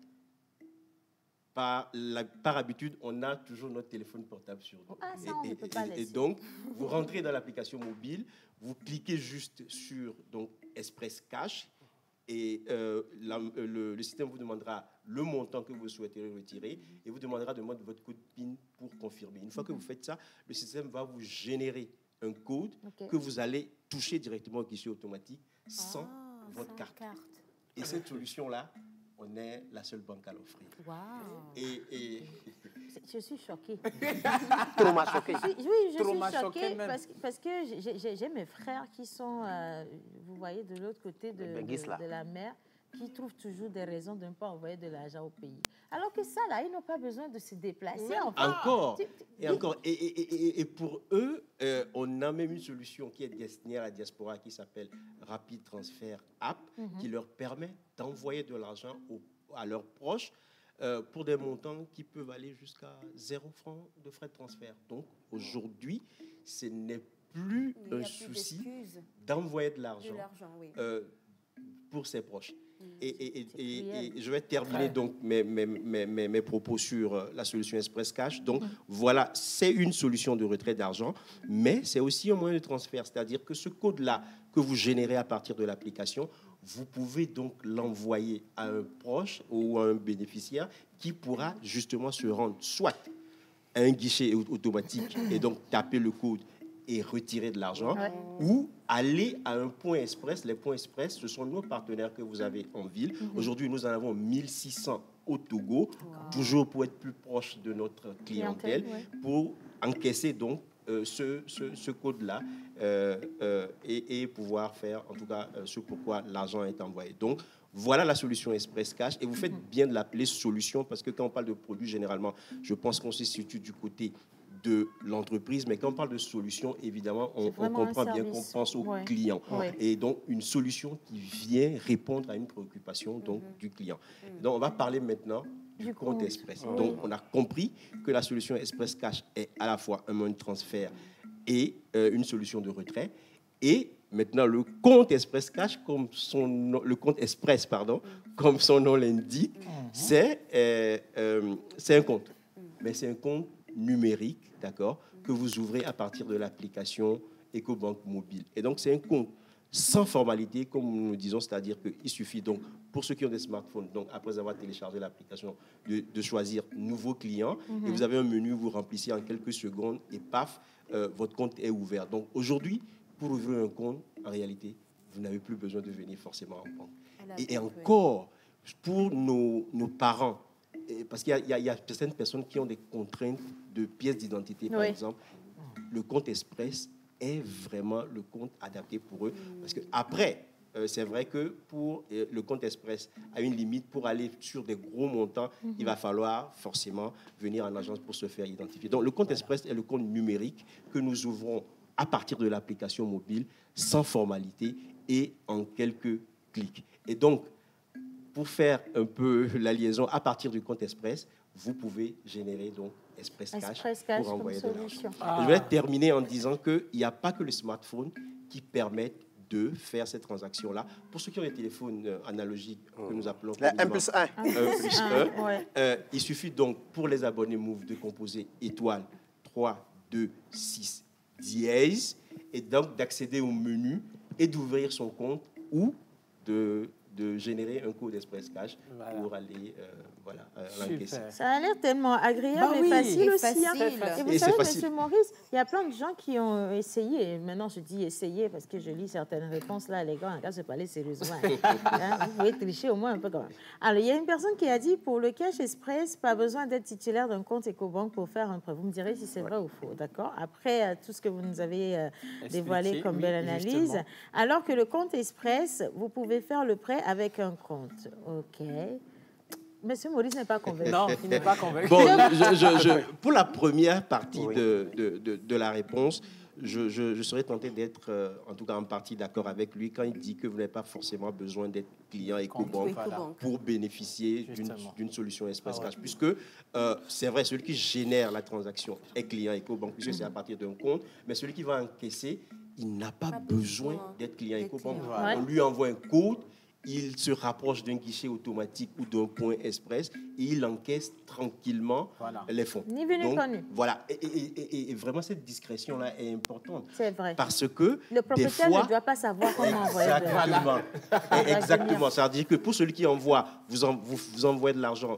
Par habitude, on a toujours notre téléphone portable sur nous. Ah, ça, on ne peut pas laisser. Et donc, vous rentrez dans l'application mobile, vous cliquez juste sur donc, Express Cash et le système vous demandera le montant que vous souhaiterez retirer et vous demandera de mettre votre code PIN pour confirmer. Une fois que vous faites ça, le système va vous générer un code que vous allez toucher directement au guichet automatique sans votre carte. Et cette solution-là, on est la seule banque à l'offrir. Wow. Et je suis choquée. Trop choquée. Oui, je suis choquée parce que j'ai mes frères qui sont, vous voyez, de l'autre côté de la mer, qui trouvent toujours des raisons de ne pas envoyer de l'argent au pays. Alors que ça, là, ils n'ont pas besoin de se déplacer. Encore. Et pour eux, on a même une solution qui est destinée à la diaspora qui s'appelle Rapid Transfer App, qui leur permet d'envoyer de l'argent à leurs proches pour des montants qui peuvent aller jusqu'à 0 francs de frais de transfert. Donc, aujourd'hui, ce n'est plus un souci d'envoyer de l'argent pour ses proches. Et je vais terminer donc mes propos sur la solution Express Cash. Donc, voilà, c'est une solution de retrait d'argent, mais c'est aussi un moyen de transfert. C'est-à-dire que ce code-là que vous générez à partir de l'application, vous pouvez donc l'envoyer à un proche ou à un bénéficiaire qui pourra justement se rendre soit à un guichet automatique et donc taper le code et retirer de l'argent, ou aller à un point express. Les points express, ce sont nos partenaires que vous avez en ville. Aujourd'hui, nous en avons 1600 au Togo, toujours pour être plus proche de notre clientèle, pour encaisser donc ce code-là et pouvoir faire, en tout cas, ce pourquoi l'argent est envoyé. Donc, voilà la solution Express Cash. Et vous faites bien de l'appeler solution, parce que quand on parle de produit, généralement, je pense qu'on se situe du côté de l'entreprise, mais quand on parle de solution, évidemment, on comprend bien qu'on pense au client. Et donc, une solution qui vient répondre à une préoccupation donc, du client. Donc, on va parler maintenant du compte Express. Donc, on a compris que la solution Express Cash est à la fois un moyen de transfert et une solution de retrait. Et maintenant, le compte Express Cash, comme son nom, le compte Express, pardon, comme son nom l'indique, c'est un compte. Mais c'est un compte numérique, d'accord, que vous ouvrez à partir de l'application EcoBank Mobile. Et donc, c'est un compte sans formalité, comme nous disons, c'est-à-dire qu'il suffit donc, pour ceux qui ont des smartphones, donc après avoir téléchargé l'application, de choisir nouveau client, et vous avez un menu, vous remplissez en quelques secondes, et paf, votre compte est ouvert. Donc, aujourd'hui, pour ouvrir un compte, en réalité, vous n'avez plus besoin de venir forcément en banque. Et encore, pour nos parents, parce qu'il y a certaines personnes qui ont des contraintes de pièces d'identité, par exemple, le compte Express est vraiment le compte adapté pour eux. Parce qu'après, c'est vrai que pour le compte Express a une limite. Pour aller sur des gros montants, il va falloir forcément venir en agence pour se faire identifier. Donc, le compte Express est le compte numérique que nous ouvrons à partir de l'application mobile, sans formalité et en quelques clics. Et donc, pour faire un peu la liaison à partir du compte Express, vous pouvez générer donc Express Cash pour envoyer de l'argent. Je vais terminer en disant qu'il n'y a pas que le smartphone qui permet de faire cette transaction-là. Pour ceux qui ont des téléphones analogiques que nous appelons 1+1, il suffit donc pour les abonnés Move de composer étoile 3, 2, 6, dièse, et donc d'accéder au menu et d'ouvrir son compte ou de générer un code Express Cash pour aller l'encaisser. Ça a l'air tellement agréable et facile aussi. Et vous savez, Monsieur Maurice, il y a plein de gens qui ont essayé. Maintenant, je dis essayer parce que je lis certaines réponses là, les gars, en cas de parler sérieusement. Vous pouvez tricher au moins un peu quand même. Alors, il y a une personne qui a dit, pour le Cash Express, pas besoin d'être titulaire d'un compte EcoBank pour faire un prêt. Vous me direz si c'est vrai ou faux, d'accord? Après tout ce que vous nous avez dévoilé comme belle analyse. Justement. Alors que le compte Express, vous pouvez faire le prêt avec un compte. OK. Monsieur Maurice n'est pas convaincu. Non, il n'est pas convaincu. Bon, pour la première partie de la réponse, je serais tenté d'être, en tout cas en partie d'accord avec lui quand il dit que vous n'avez pas forcément besoin d'être client EcoBank pour bénéficier d'une solution Express Cash. Puisque c'est vrai, celui qui génère la transaction est client EcoBank, puisque c'est à partir d'un compte, mais celui qui va encaisser, il n'a pas besoin d'être client EcoBank. On lui envoie un code, il se rapproche d'un guichet automatique ou d'un point express et il encaisse tranquillement les fonds. Ni vu ni connu. Voilà. Et vraiment, cette discrétion-là est importante. C'est vrai. Parce que le propriétaire ne doit pas savoir comment envoyer de l'argent. Exactement. C'est-à-dire que pour celui qui envoie, vous envoyez de l'argent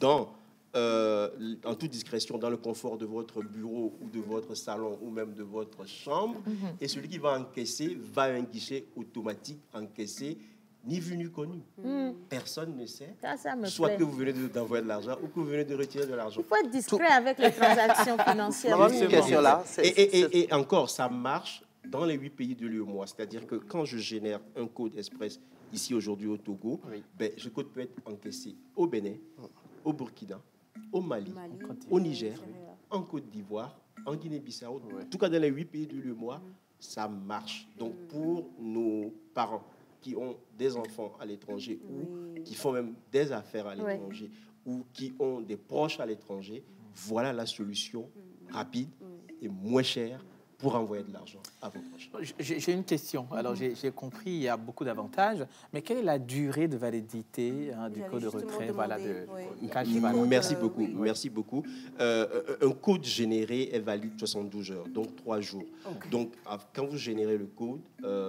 en toute discrétion, dans le confort de votre bureau ou de votre salon ou même de votre chambre. Et celui qui va encaisser va à un guichet automatique encaisser, ni vu ni connu. Personne ne sait. Ça me soit plaît. que vous venez d'envoyer de l'argent ou que vous venez de retirer de l'argent. Il faut être discret avec les transactions financières. Une question là. Et encore, ça marche dans les 8 pays de l'UEMOA. C'est-à-dire que quand je génère un code Express ici aujourd'hui au Togo, ce code peut être encaissé au Bénin, au Burkina, au Mali, au Niger, en Côte d'Ivoire, en Guinée-Bissau. En tout cas, dans les 8 pays de l'UEMOA, ça marche. Donc, pour nos parents qui ont des enfants à l'étranger ou qui font même des affaires à l'étranger ou qui ont des proches à l'étranger, voilà la solution rapide et moins chère pour envoyer de l'argent à vos proches. J'ai une question. Alors, j'ai compris, il y a beaucoup d'avantages, mais quelle est la durée de validité du code de retrait de Cash? Merci beaucoup. Merci beaucoup. Un code généré est valide 72 heures, donc 3 jours. Donc, quand vous générez le code,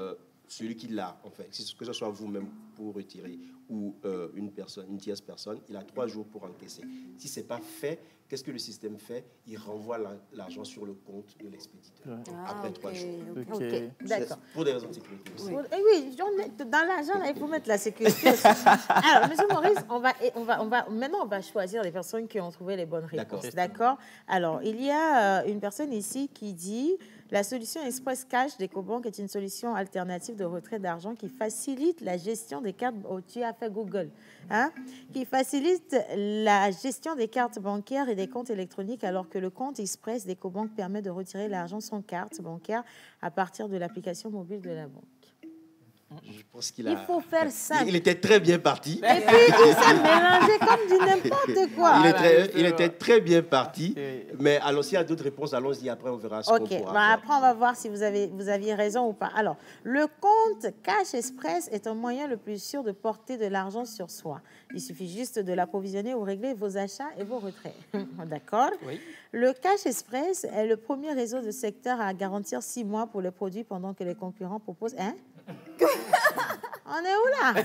celui qui l'a, en fait, que ce soit vous-même pour retirer ou une tierce personne, il a 3 jours pour encaisser. Si ce n'est pas fait, qu'est-ce que le système fait? Il renvoie l'argent sur le compte de l'expéditeur après 3 jours. Okay. D'accord. Pour des raisons de sécurité aussi. Oui, dans l'argent, là, il faut mettre la sécurité aussi. Alors, M. Maurice, maintenant, on va choisir les personnes qui ont trouvé les bonnes réponses. D'accord. Alors, il y a une personne ici qui dit... La solution Express Cash d'Ecobank est une solution alternative de retrait d'argent qui facilite la gestion des cartes. Oh, tu as fait Google. Hein? Qui facilite la gestion des cartes bancaires et des comptes électroniques, alors que le compte Express d'Ecobank permet de retirer l'argent sans carte bancaire à partir de l'application mobile de la banque. Je pense qu'il il faut faire simple. Il était très bien parti. Et puis, il s'est mélangé comme du n'importe quoi. Il était très bien parti. Mais alors, s'il y a d'autres réponses, allons-y. Après, on verra ce qu'on pourra faire. Après, on va voir si vous aviez raison ou pas. Alors, le compte Cash Express est un moyen le plus sûr de porter de l'argent sur soi. Il suffit juste de l'approvisionner ou régler vos achats et vos retraits. D'accord? Oui. Le Cash Express est le premier réseau de secteur à garantir 6 mois pour les produits pendant que les concurrents proposent... Hein? On est où là?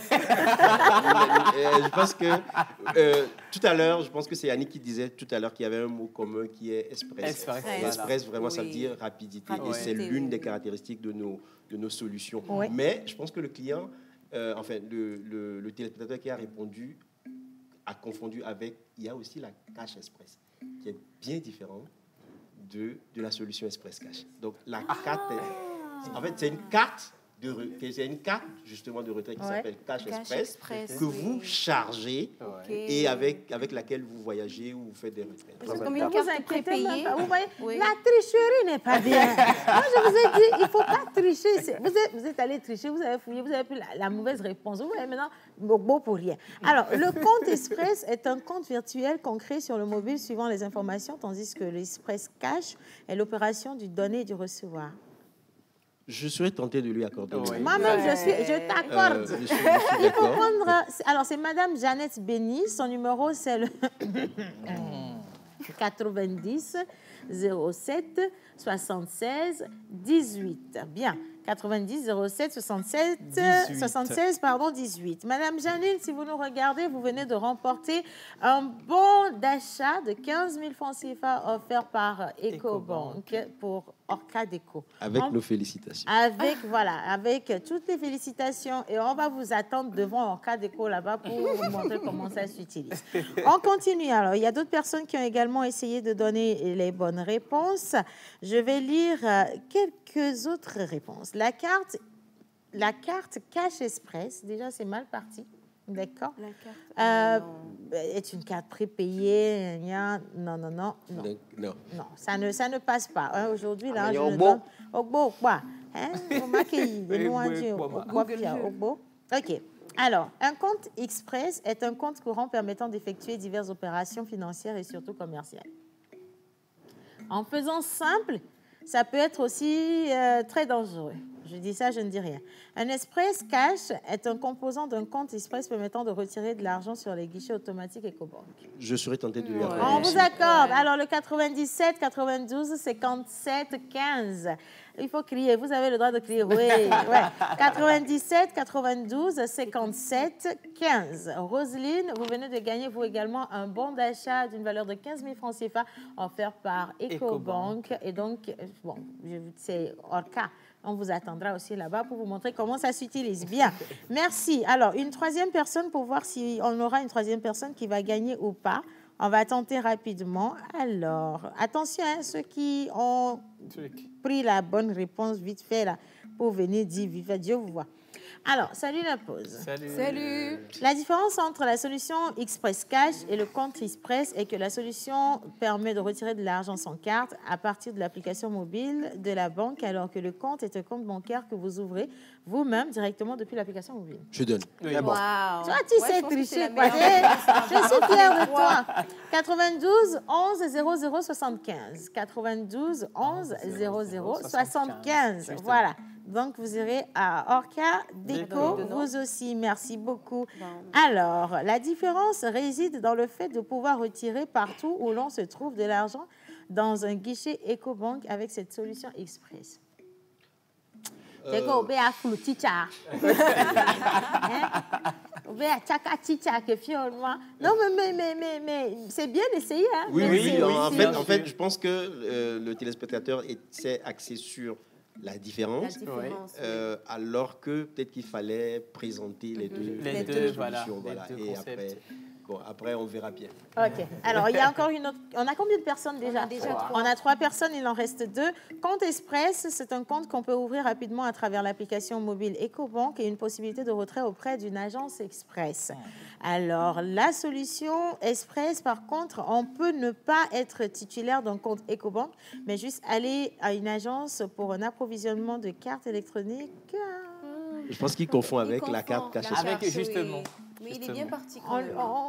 Je pense que tout à l'heure, je pense que c'est Yannick qui disait tout à l'heure qu'il y avait un mot commun qui est express. Express, vraiment, ça veut dire rapidité. Et c'est l'une des caractéristiques de nos solutions. Oui. Mais je pense que le client, le téléspectateur qui a répondu, a confondu avec, il y a aussi la Cash Express, qui est bien différente de la solution Express Cash. Donc la carte, en fait, c'est une carte. C'est une carte justement de retrait qui s'appelle Cash Express que vous chargez et avec laquelle vous voyagez ou vous faites des retraits. C'est comme une carte prépayée. Vous voyez, la tricherie n'est pas bien. Moi, je vous ai dit, il ne faut pas tricher. Vous êtes allé tricher, vous avez fouillé, vous avez pris la mauvaise réponse. Vous voyez maintenant, beau pour rien. Alors, le compte Express est un compte virtuel qu'on crée sur le mobile suivant les informations, tandis que l'Express Cash est l'opération du donner et du recevoir. Je serais tenté de lui accorder. Moi-même, je t'accorde. Il faut prendre... Alors, c'est Madame Jeannette Béni. Son numéro, c'est le 90 07 76 18. Bien. 90 07 76 18. Madame Janine, si vous nous regardez, vous venez de remporter un bon d'achat de 15 000 francs CFA offert par Ecobank pour Orca Déco. Avec nos félicitations. Avec toutes les félicitations. Et on va vous attendre devant Orca Déco là-bas pour vous montrer comment ça s'utilise. On continue. Alors, il y a d'autres personnes qui ont également essayé de donner les bonnes réponses. Je vais lire quelques autres réponses. La carte Cash Express, déjà c'est mal parti, d'accord. La carte est une carte prépayée. Non, ça ne passe pas. Hein, aujourd'hui là, je ne donne Ogbo quoi. Ok. Alors, un compte Express est un compte courant permettant d'effectuer diverses opérations financières et surtout commerciales. En faisant simple, ça peut être aussi très dangereux. Je dis ça, je ne dis rien. Un Express Cash est un composant d'un compte Express permettant de retirer de l'argent sur les guichets automatiques Ecobank. Je serais tenté de lui accorder. On vous accorde. Alors, le 97 92 57 15. Il faut crier. Vous avez le droit de crier. Oui. 97 92 57 15. Roselyne, vous venez de gagner, vous également, un bon d'achat d'une valeur de 15 000 francs CFA offert par Ecobank. Et donc, bon, c'est Orca. On vous attendra aussi là-bas pour vous montrer comment ça s'utilise. Bien, merci. Alors, une troisième personne pour voir si on aura une troisième personne qui va gagner ou pas. On va tenter rapidement. Alors, attention, hein, ceux qui ont pris la bonne réponse vite fait là, pour venir dire vive Dieu vous voit. Alors, salut la pause. Salut. La différence entre la solution Express Cash et le compte Express est que la solution permet de retirer de l'argent sans carte à partir de l'application mobile de la banque, alors que le compte est un compte bancaire que vous ouvrez vous-même directement depuis l'application mobile. Je donne. Wow. Toi, tu sais tricher. Quoi. Je suis fière de toi. 92 11 00 75. 92 11 00 75. Voilà. Donc, vous irez à Orca Déco, vous aussi. Merci beaucoup. Alors, la différence réside dans le fait de pouvoir retirer partout où l'on se trouve de l'argent dans un guichet Ecobank avec cette solution Express. C'est que vous avez flou chicha. Vous avez chaka chicha que finalement. Non, mais c'est bien d'essayer. Hein? Oui. En fait, je pense que le téléspectateur s'est axé sur la différence, alors que peut-être qu'il fallait présenter les deux solutions. Voilà. Et après, on verra bien. OK. Alors, il y a encore une autre... On a combien de personnes déjà? On a 3 personnes, il en reste 2. Compte Express, c'est un compte qu'on peut ouvrir rapidement à travers l'application mobile EcoBank et une possibilité de retrait auprès d'une agence Express. Alors, la solution Express, par contre, on peut ne pas être titulaire d'un compte EcoBank, mais juste aller à une agence pour un approvisionnement de cartes électroniques. Je pense qu'il confond avec la carte cachée. Avec, justement. Mais il est bien parti. On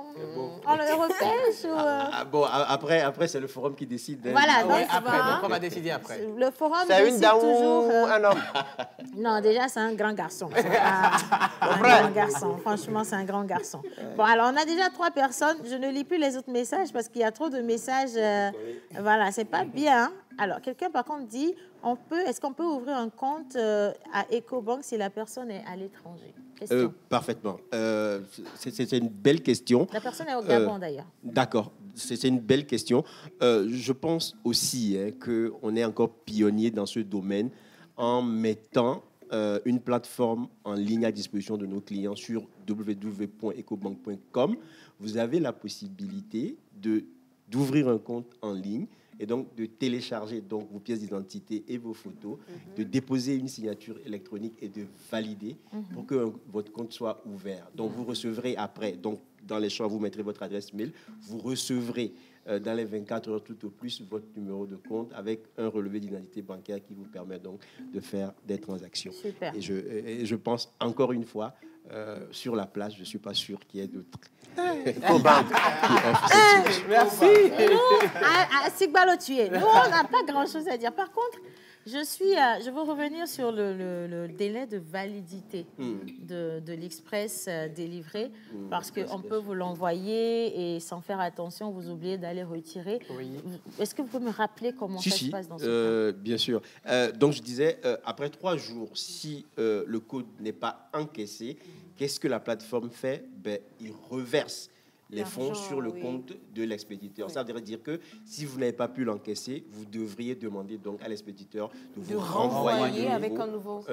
le repêche ou... Bon, après c'est le forum qui décide. Voilà, donc, on va décider après. Le forum c'est décide une dame toujours... ou un homme? Non, déjà, c'est un grand garçon. C'est un grand garçon. Franchement, c'est un grand garçon. Bon, alors, on a déjà 3 personnes. Je ne lis plus les autres messages parce qu'il y a trop de messages. Voilà, c'est pas bien. Alors, quelqu'un, par contre, dit, est-ce qu'on peut ouvrir un compte à EcoBank si la personne est à l'étranger? Parfaitement. C'est une belle question. La personne est au Gabon, d'ailleurs. D'accord. C'est une belle question. Je pense aussi qu'on est encore pionnier dans ce domaine en mettant une plateforme en ligne à disposition de nos clients sur www.ecobank.com. Vous avez la possibilité d'ouvrir un compte en ligne et donc de télécharger donc vos pièces d'identité et vos photos, de déposer une signature électronique et de valider pour que votre compte soit ouvert. Donc vous recevrez après, donc dans les choix, vous mettrez votre adresse mail, vous recevrez dans les 24 heures tout au plus votre numéro de compte avec un relevé d'identité bancaire qui vous permet donc de faire des transactions. Super. Et je pense encore une fois, sur la place, je ne suis pas sûr qu'il y ait d'autres banques qui offrent cette solution. Merci. Nous, à Sigbalo Tué, nous, on n'a pas grand-chose à dire. Par contre, je veux revenir sur le délai de validité de l'Express délivré, parce qu'on peut vous l'envoyer et sans faire attention, vous oubliez d'aller retirer. Oui. Est-ce que vous pouvez me rappeler comment ça se passe dans ce cas? Bien sûr. Donc, je disais, après 3 jours, si le code n'est pas encaissé, qu'est-ce que la plateforme fait? Il reverse les fonds sur le compte de l'expéditeur. Oui. Ça veut dire que si vous n'avez pas pu l'encaisser, vous devriez demander donc à l'expéditeur de vous renvoyer avec un autre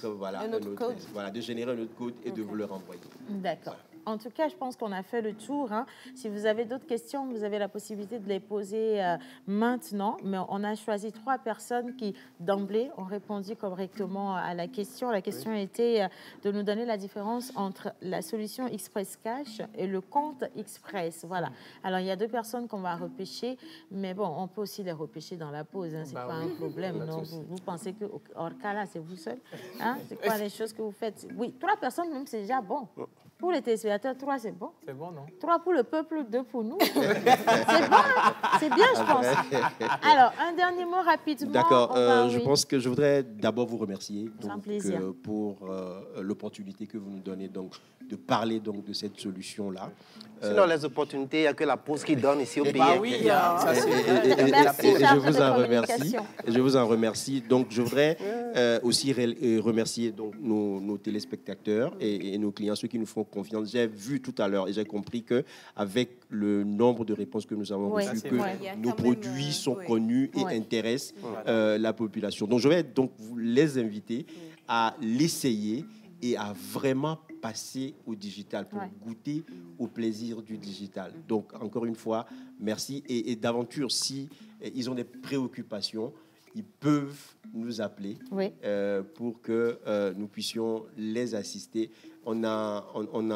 code. Voilà, de générer un autre code et de vous le renvoyer. D'accord. Voilà. En tout cas, je pense qu'on a fait le tour. Hein. Si vous avez d'autres questions, vous avez la possibilité de les poser maintenant. Mais on a choisi 3 personnes qui, d'emblée, ont répondu correctement à la question. La question était de nous donner la différence entre la solution Express Cash et le compte Express. Voilà. Alors, il y a 2 personnes qu'on va repêcher. Mais bon, on peut aussi les repêcher dans la pause. Hein. Ce n'est pas un problème. Non, vous pensez que Orca, c'est vous seul? Hein? C'est quoi les choses que vous faites? Oui, 3 personnes, même, c'est déjà bon. Pour les téléspectateurs, 3, c'est bon. C'est bon, non? 3 pour le peuple, 2 pour nous. C'est bon, hein? C'est bien, je pense. Alors, un dernier mot rapidement. D'accord. Je pense que je voudrais d'abord vous remercier pour l'opportunité que vous nous donnez donc, de parler donc, de cette solution-là. Sinon, les opportunités, il n'y a que la pause qui donne ici au pays. Oui, ça c'est merci, je vous en remercie. Je vous en remercie. Donc, je voudrais aussi remercier donc, nos téléspectateurs et nos clients, ceux qui nous font confiance. J'ai vu tout à l'heure et j'ai compris qu'avec le nombre de réponses que nous avons reçues, que nos produits sont connus et intéressent la population. Donc, je vais donc vous les inviter à l'essayer et à vraiment passer au digital pour goûter au plaisir du digital. Donc, encore une fois, merci. Et d'aventure, si ils ont des préoccupations, ils peuvent nous appeler pour que nous puissions les assister. On a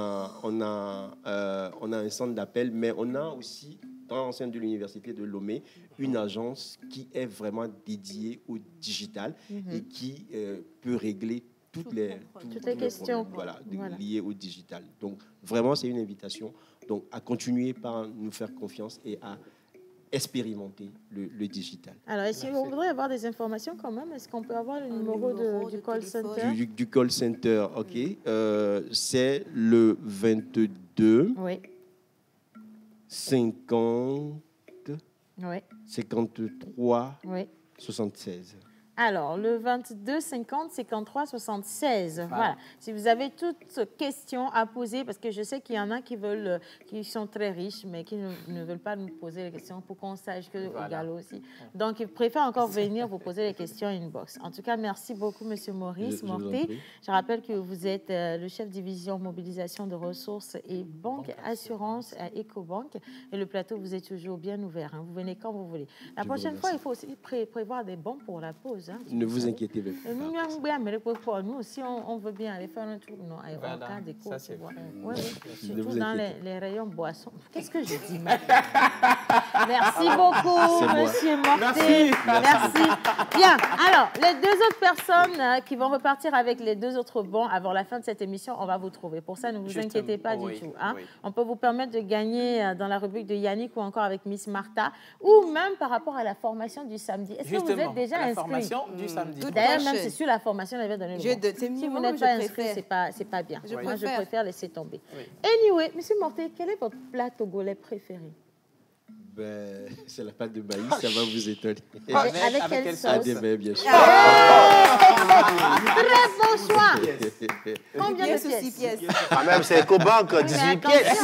un centre d'appel, mais on a aussi, dans l'enceinte de l'Université de Lomé, une agence qui est vraiment dédiée au digital et qui peut régler toutes les questions liées au digital. Donc, vraiment, c'est une invitation donc, à continuer par nous faire confiance et à expérimenter le digital. Alors, si on voudrait avoir des informations quand même, est-ce qu'on peut avoir le numéro du call center? Du call center, OK. C'est le 22 50 53 76. Alors, le 22 50 53 76. Voilà. Si vous avez toutes questions à poser, parce que je sais qu'il y en a qui sont très riches, mais qui ne veulent pas nous poser les questions pour qu'on sache que au galop aussi. Donc, ils préfèrent encore venir vous poser les questions inbox. En tout cas, merci beaucoup, Monsieur Maurice Morté. Je rappelle que vous êtes le chef division mobilisation de ressources et banque assurance à Ecobank. Et le plateau vous est toujours bien ouvert. Hein. Vous venez quand vous voulez. La prochaine fois, il faut aussi prévoir des bons pour la pause. Hein, ne vous inquiétez pas. Nous aussi, on veut bien aller faire un tour. Non, voilà. Ça, c'est vrai. Oui, surtout dans les rayons boissons. Qu'est-ce que je dis, Merci beaucoup, Monsieur Morté. Merci. Bien. Alors, les deux autres personnes qui vont repartir avec les deux autres bons avant la fin de cette émission, on va vous trouver. Pour ça, ne vous inquiétez pas du tout. Hein. Oui. On peut vous permettre de gagner dans la rubrique de Yannick ou encore avec Miss Martha ou même par rapport à la formation du samedi. Est-ce que vous êtes déjà inscrit? Formation du samedi. D'ailleurs, même c'est sur la formation, elle avait donné le bon. Si vous n'êtes pas inscrit, c'est pas bien. Moi, je préfère laisser tomber. Oui. Anyway, Monsieur Morté, quel est votre plat togolais préféré? C'est la pâte de maïs, ça va vous étonner. Avec quelle sauce? Adémé, bien sûr. Très bon choix. Combien de pièces? Même c'est Ecobank, 18 pièces.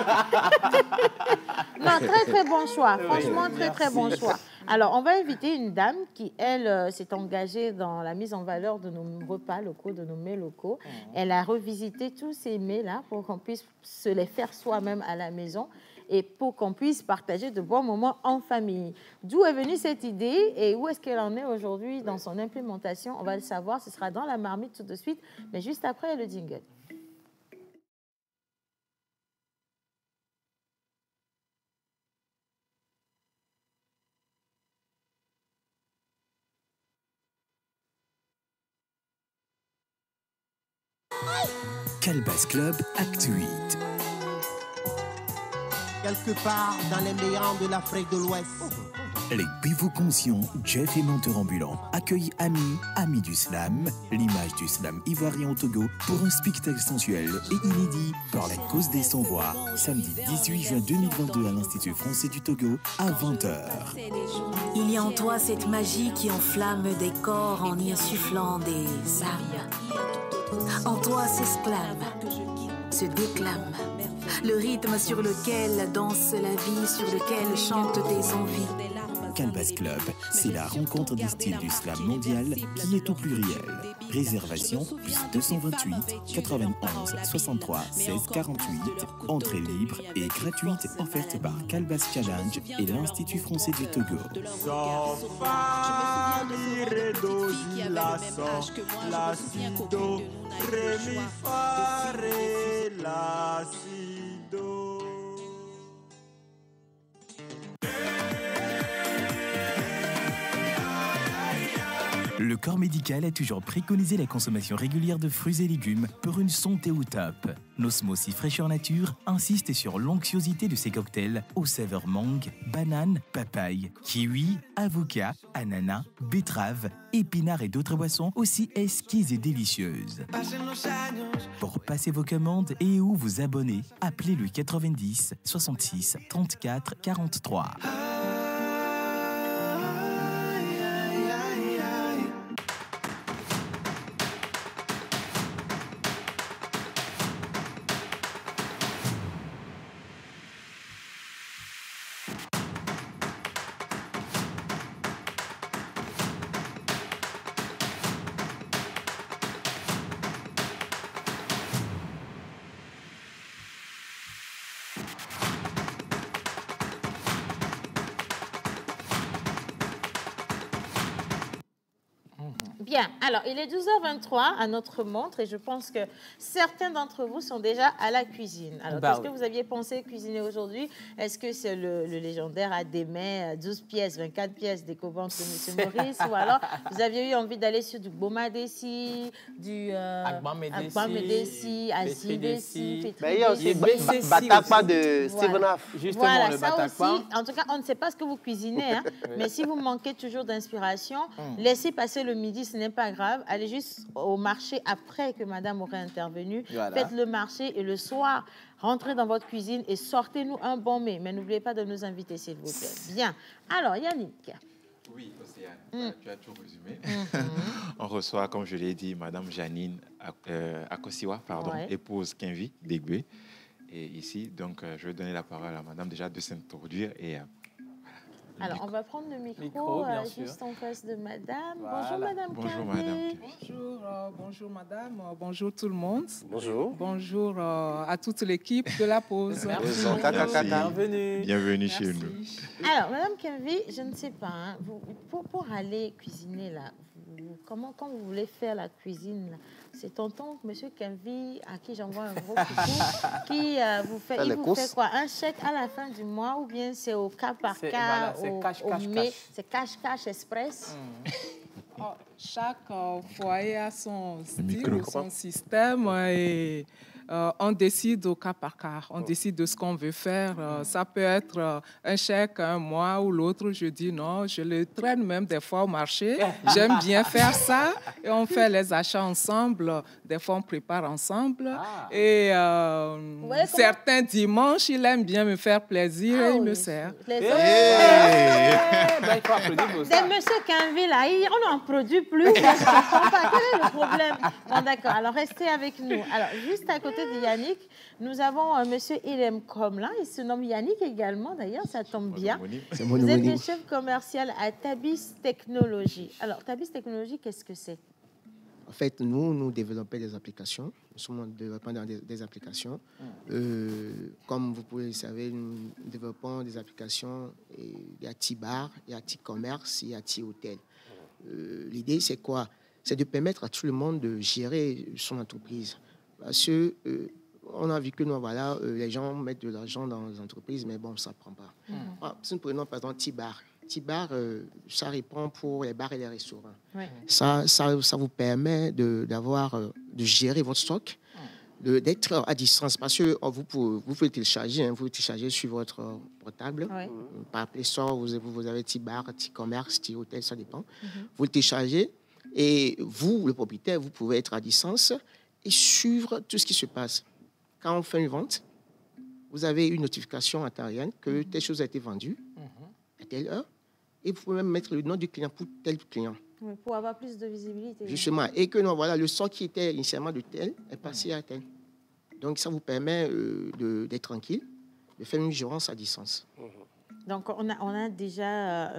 Non, très bon choix. Franchement, très bon choix. Alors, on va inviter une dame qui, elle, s'est engagée dans la mise en valeur de nos repas locaux, de nos mets locaux. Elle a revisité tous ces mets-là pour qu'on puisse se les faire soi-même à la maison et pour qu'on puisse partager de bons moments en famille. D'où est venue cette idée et où est-ce qu'elle en est aujourd'hui dans son implémentation? On va le savoir, ce sera dans la marmite tout de suite, mais juste après le jingle. Calbas Club Acte 8. Quelque part dans les méandres de l'Afrique de l'Ouest. Les pivot conscients, Jeff et Menteur Ambulant accueillent Amis du Slam, l'image du slam ivoirien au Togo, pour un spectacle sensuel et inédit par la cause des sans-voix, samedi 18 juin 2022 à l'Institut français du Togo à 20h. Il y a en toi cette magie qui enflamme des corps en y insufflant des âmes. En toi s'exclame, se déclame, le rythme sur lequel danse la vie, sur lequel chantent tes envies. Calbas Club, c'est la rencontre des styles du slam mondial qui est au pluriel. Réservation plus 228 91 63 16 48. Entrée libre et gratuite offerte par Calbas Challenge et l'Institut français du Togo. Le corps médical a toujours préconisé la consommation régulière de fruits et légumes pour une santé au top. L'Osmosis Fraîcheur Nature insiste sur l'onctuosité de ces cocktails aux saveurs mangue, banane, papaye, kiwi, avocat, ananas, betterave, épinards et d'autres boissons aussi exquises et délicieuses. Pour passer vos commandes et ou vous abonner, appelez le 90 66 34 43. Bien, alors il est 12h23 à notre montre et je pense que certains d'entre vous sont déjà à la cuisine. Alors, qu'est-ce que vous aviez pensé cuisiner aujourd'hui? Est-ce que c'est le légendaire Adémé, 12 pièces, 24 pièces d'Ecobank de M. Maurice ou alors vous aviez eu envie d'aller sur du Boma Dessi, du Agbamedessi, Azidessi, mais il y a aussi Batakpa de Steven Af. Voilà, le ça aussi. En tout cas, on ne sait pas ce que vous cuisinez, hein, mais si vous manquez toujours d'inspiration, laissez passer le midi, ce n'est pas grave. Allez juste au marché après que madame aurait intervenu. Voilà. Faites le marché et le soir, rentrez dans votre cuisine et sortez-nous un bon mets. Mais n'oubliez pas de nous inviter, s'il vous plaît. Bien. Alors, Yannick. Oui, Océane, tu as tout résumé. On reçoit, comme je l'ai dit, Madame Janine Akosiwa, épouse Kenvi Degbe. Et ici, donc, je vais donner la parole à Madame déjà de s'introduire et... Alors, on va prendre le micro juste en face de Madame. Voilà. Bonjour, Madame. Bonjour, Madame. Bonjour, Madame. Bonjour, tout le monde. Bonjour. Bonjour à toute l'équipe de la pause. Merci. Bienvenue chez nous. Alors, Madame Kenvi, je ne sais pas, hein, pour aller cuisiner, là, quand vous voulez faire la cuisine, là, c'est tonton, Monsieur Kenvi, à qui j'envoie un gros coucou, qui vous fait quoi? Un chèque à la fin du mois ou bien c'est au cas par cas? C'est cash express. Chaque foyer a son style, son système et on décide au cas par cas. On décide de ce qu'on veut faire. Ça peut être un chèque un mois ou l'autre. Je dis non, je le traîne même des fois au marché. J'aime bien faire ça. Et on fait les achats ensemble. Des fois, on prépare ensemble. Et certains dimanches, il aime bien me faire plaisir et il me sert. Monsieur Kenvi, là, on n'en produit plus. Je ne comprends pas. Quel est le problème? Bon, d'accord. Alors, restez avec nous. Alors, juste à côté de Yannick, nous avons Monsieur Ilem Komla. Il se nomme Yannick également, d'ailleurs, ça tombe bien. Vous êtes le chef commercial à Tabis Technologies. Alors, Tabis Technologies, qu'est-ce que c'est? En fait, nous développons des applications. Nous sommes développeurs des applications. Comme vous pouvez le savoir, nous développons des applications. Il y a T-Bar, il y a T-Commerce, il y a T-Hôtel. L'idée, c'est quoi? C'est de permettre à tout le monde de gérer son entreprise. Parce que on a vu que les gens mettent de l'argent dans les entreprises, mais bon, ça ne prend pas. Si nous prenons par exemple T-Bar. T-Bar, ça répond pour les bars et les restaurants. Oui. Ça vous permet de gérer votre stock, d'être à distance. Parce que vous pouvez télécharger, vous pouvez télécharger sur votre portable. Oui. Par Play Store, vous avez T-Bar, T-Commerce, T-Hôtel, ça dépend. Vous le téléchargez et vous, le propriétaire, vous pouvez être à distance et suivre tout ce qui se passe. Quand on fait une vente, vous avez une notification en temps réel que telle chose a été vendue à telle heure. Et vous pouvez même mettre le nom du client pour tel client. Oui, pour avoir plus de visibilité. Justement. Et que le stock qui était initialement de tel est passé à tel. Donc, ça vous permet d'être tranquille, de faire une gérance à distance. Donc, on a déjà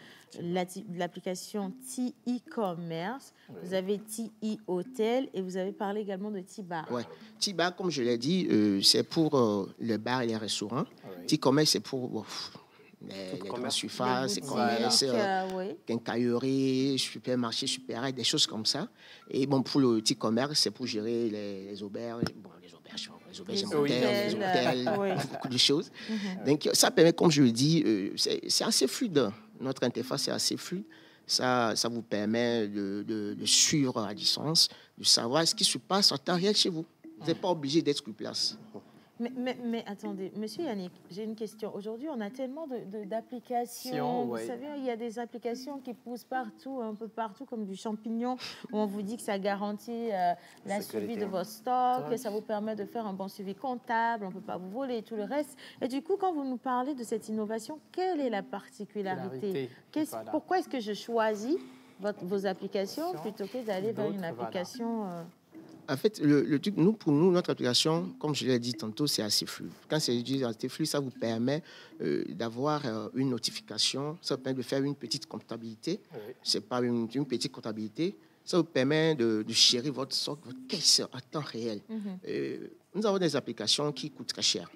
l'application T-E-Commerce, vous avez T-E-Hotel et vous avez parlé également de T-Bar. Oui, T-Bar, comme je l'ai dit, c'est pour les bars et les restaurants. T-Commerce, c'est pour... les grandes surfaces, les commerces, quincailleries, supermarchés, supérettes, des choses comme ça. Et bon, pour le petit commerce, c'est pour gérer les auberges, les hôtels, beaucoup de choses. Donc, ça permet, comme je le dis, c'est assez fluide. Notre interface est assez fluide. Ça vous permet de suivre à distance, de savoir ce qui se passe en temps réel chez vous. Vous n'êtes pas obligé d'être sur place. Mais attendez, Monsieur Yannick, j'ai une question. Aujourd'hui, on a tellement d'applications. Vous savez, il y a des applications qui poussent partout, un peu partout, comme du champignon, où on vous dit que ça garantit la suivi de votre stock, que ça vous permet de faire un bon suivi comptable, on ne peut pas vous voler et tout le reste. Et du coup, quand vous nous parlez de cette innovation, quelle est la particularité? Pourquoi est-ce que je choisis vos applications plutôt que d'aller vers une application... En fait, le truc, pour nous, notre application, comme je l'ai dit tantôt, c'est assez fluide. Quand c'est assez fluide, ça vous permet d'avoir une notification, ça vous permet de faire une petite comptabilité. C'est pas une petite comptabilité. Ça vous permet de gérer votre stock, votre caisse en temps réel. Nous avons des applications qui coûtent très cher.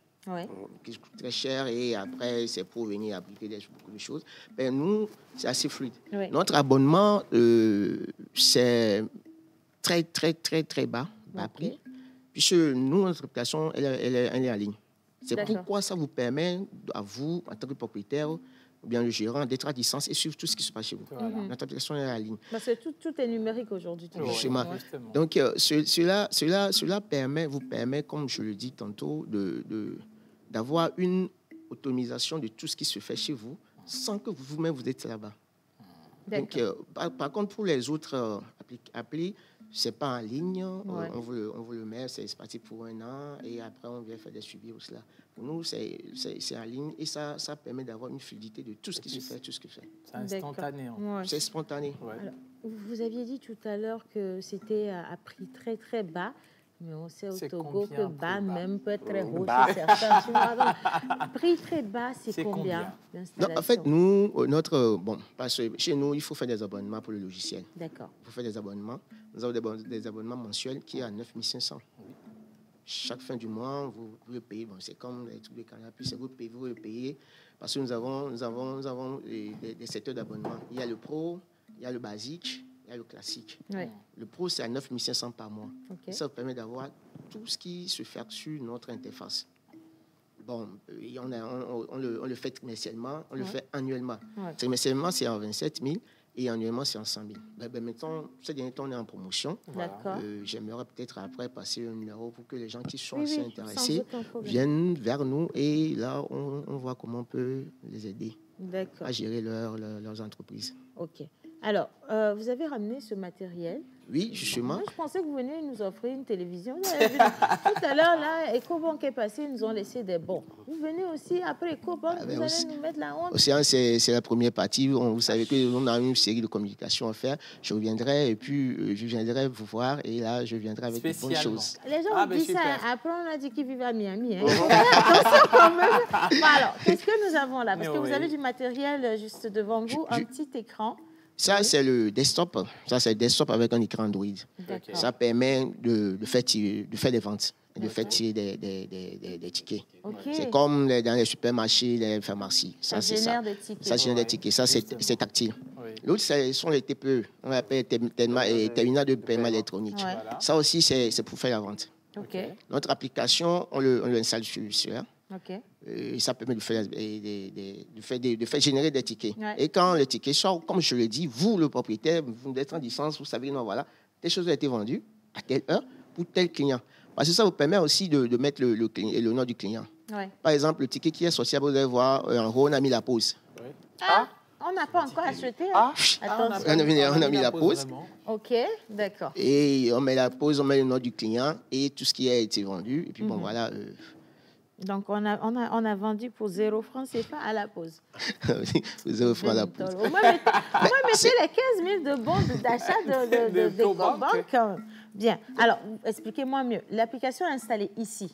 Qui coûtent très cher et après, c'est pour venir appliquer beaucoup de choses. Mais nous, c'est assez fluide. Notre abonnement, c'est... très bas prix, puisque nous, notre application, elle est en ligne. C'est pourquoi ça vous permet, à vous, en tant que propriétaire, ou bien le gérant, d'être à distance et suivre tout ce qui se passe chez vous. Notre application est en ligne. Tout est numérique aujourd'hui. Donc, cela vous permet, comme je le dis tantôt, d'avoir une automatisation de tout ce qui se fait chez vous, sans que vous-même vous êtes là-bas. Donc, par contre, pour les autres applis, C'est pas en ligne, on vous le met, c'est parti pour 1 an, et après on vient faire des suivis ou cela. Pour nous, c'est en ligne, et ça permet d'avoir une fluidité de tout ce qui se fait, tout ce qui fait. C'est instantané. C'est spontané. Alors, vous aviez dit tout à l'heure que c'était à prix très très bas. Mais on sait au Togo que bas même peut être très haut chez certains. Prix très bas, c'est combien d'installation? En fait, nous, parce que chez nous, il faut faire des abonnements pour le logiciel. D'accord. Il faut faire des abonnements. Nous avons des abonnements mensuels qui est à 9 500. Chaque fin du mois, vous le payez. Bon, c'est comme les trucs de Canal+, vous le payez. Parce que nous avons des secteurs d'abonnement. Il y a le pro, il y a le basique, il y a le classique. Ouais. Le pro, c'est à 9 500 par mois. Okay. Ça vous permet d'avoir tout ce qui se fait sur notre interface. Bon, on le fait trimestriellement, on le fait annuellement. Ouais. Trimestriellement, c'est en 27 000 et annuellement, c'est en 100 000. Maintenant, ces derniers temps, on est en promotion. D'accord. J'aimerais peut-être après passer un numéro pour que les gens qui sont assez intéressés viennent vers nous et là, on voit comment on peut les aider à gérer leurs entreprises. OK. Alors, vous avez ramené ce matériel. Oui, justement. Moi, je pensais que vous veniez nous offrir une télévision. Tout à l'heure, là, EcoBank est passé, ils nous ont laissé des bons. Vous venez aussi, après EcoBank, vous allez nous mettre la honte. Océan, c'est la première partie. Vous savez qu'on a une série de communications à faire. Je reviendrai et puis je viendrai vous voir et là, je viendrai avec des bonnes choses. Les gens vous disent ça. Après, on a dit qu'ils vivent à Miami. Hein. Attention quand même. Bon, alors, qu'est-ce que nous avons là? Parce que vous avez du matériel juste devant vous, un petit écran. Ça, c'est le desktop. Ça, c'est le desktop avec un écran Android. Ça permet de faire des ventes, de faire tirer des tickets. C'est comme dans les supermarchés, les pharmacies. Ça génère des tickets. Ça génère des tickets. Ça, c'est tactile. L'autre, ce sont les TPE. On appelle terminal de paiement électronique. Ça aussi, c'est pour faire la vente. Notre application, on l'installe sur celui-là. Et ça permet de faire générer des tickets. Et quand le ticket sort, comme je l'ai dit, vous, le propriétaire, vous êtes en licence, vous savez, non, voilà, telle chose a été vendue à telle heure pour tel client. Parce que ça vous permet aussi de mettre le nom du client. Par exemple, le ticket qui est sorti, vous allez voir, en haut, on a mis la pause. On n'a pas encore acheté. Hein? On a mis la pause. OK, d'accord. Et on met la pause, on met le nom du client et tout ce qui a été vendu. Et puis, bon, voilà. Donc, on a vendu pour 0 francs CFA à la pause. 0 francs à la pause. Moi, mettez les 15 000 de bons d'achat d'EcoBank. Bien. Alors, expliquez-moi mieux. L'application est installée ici.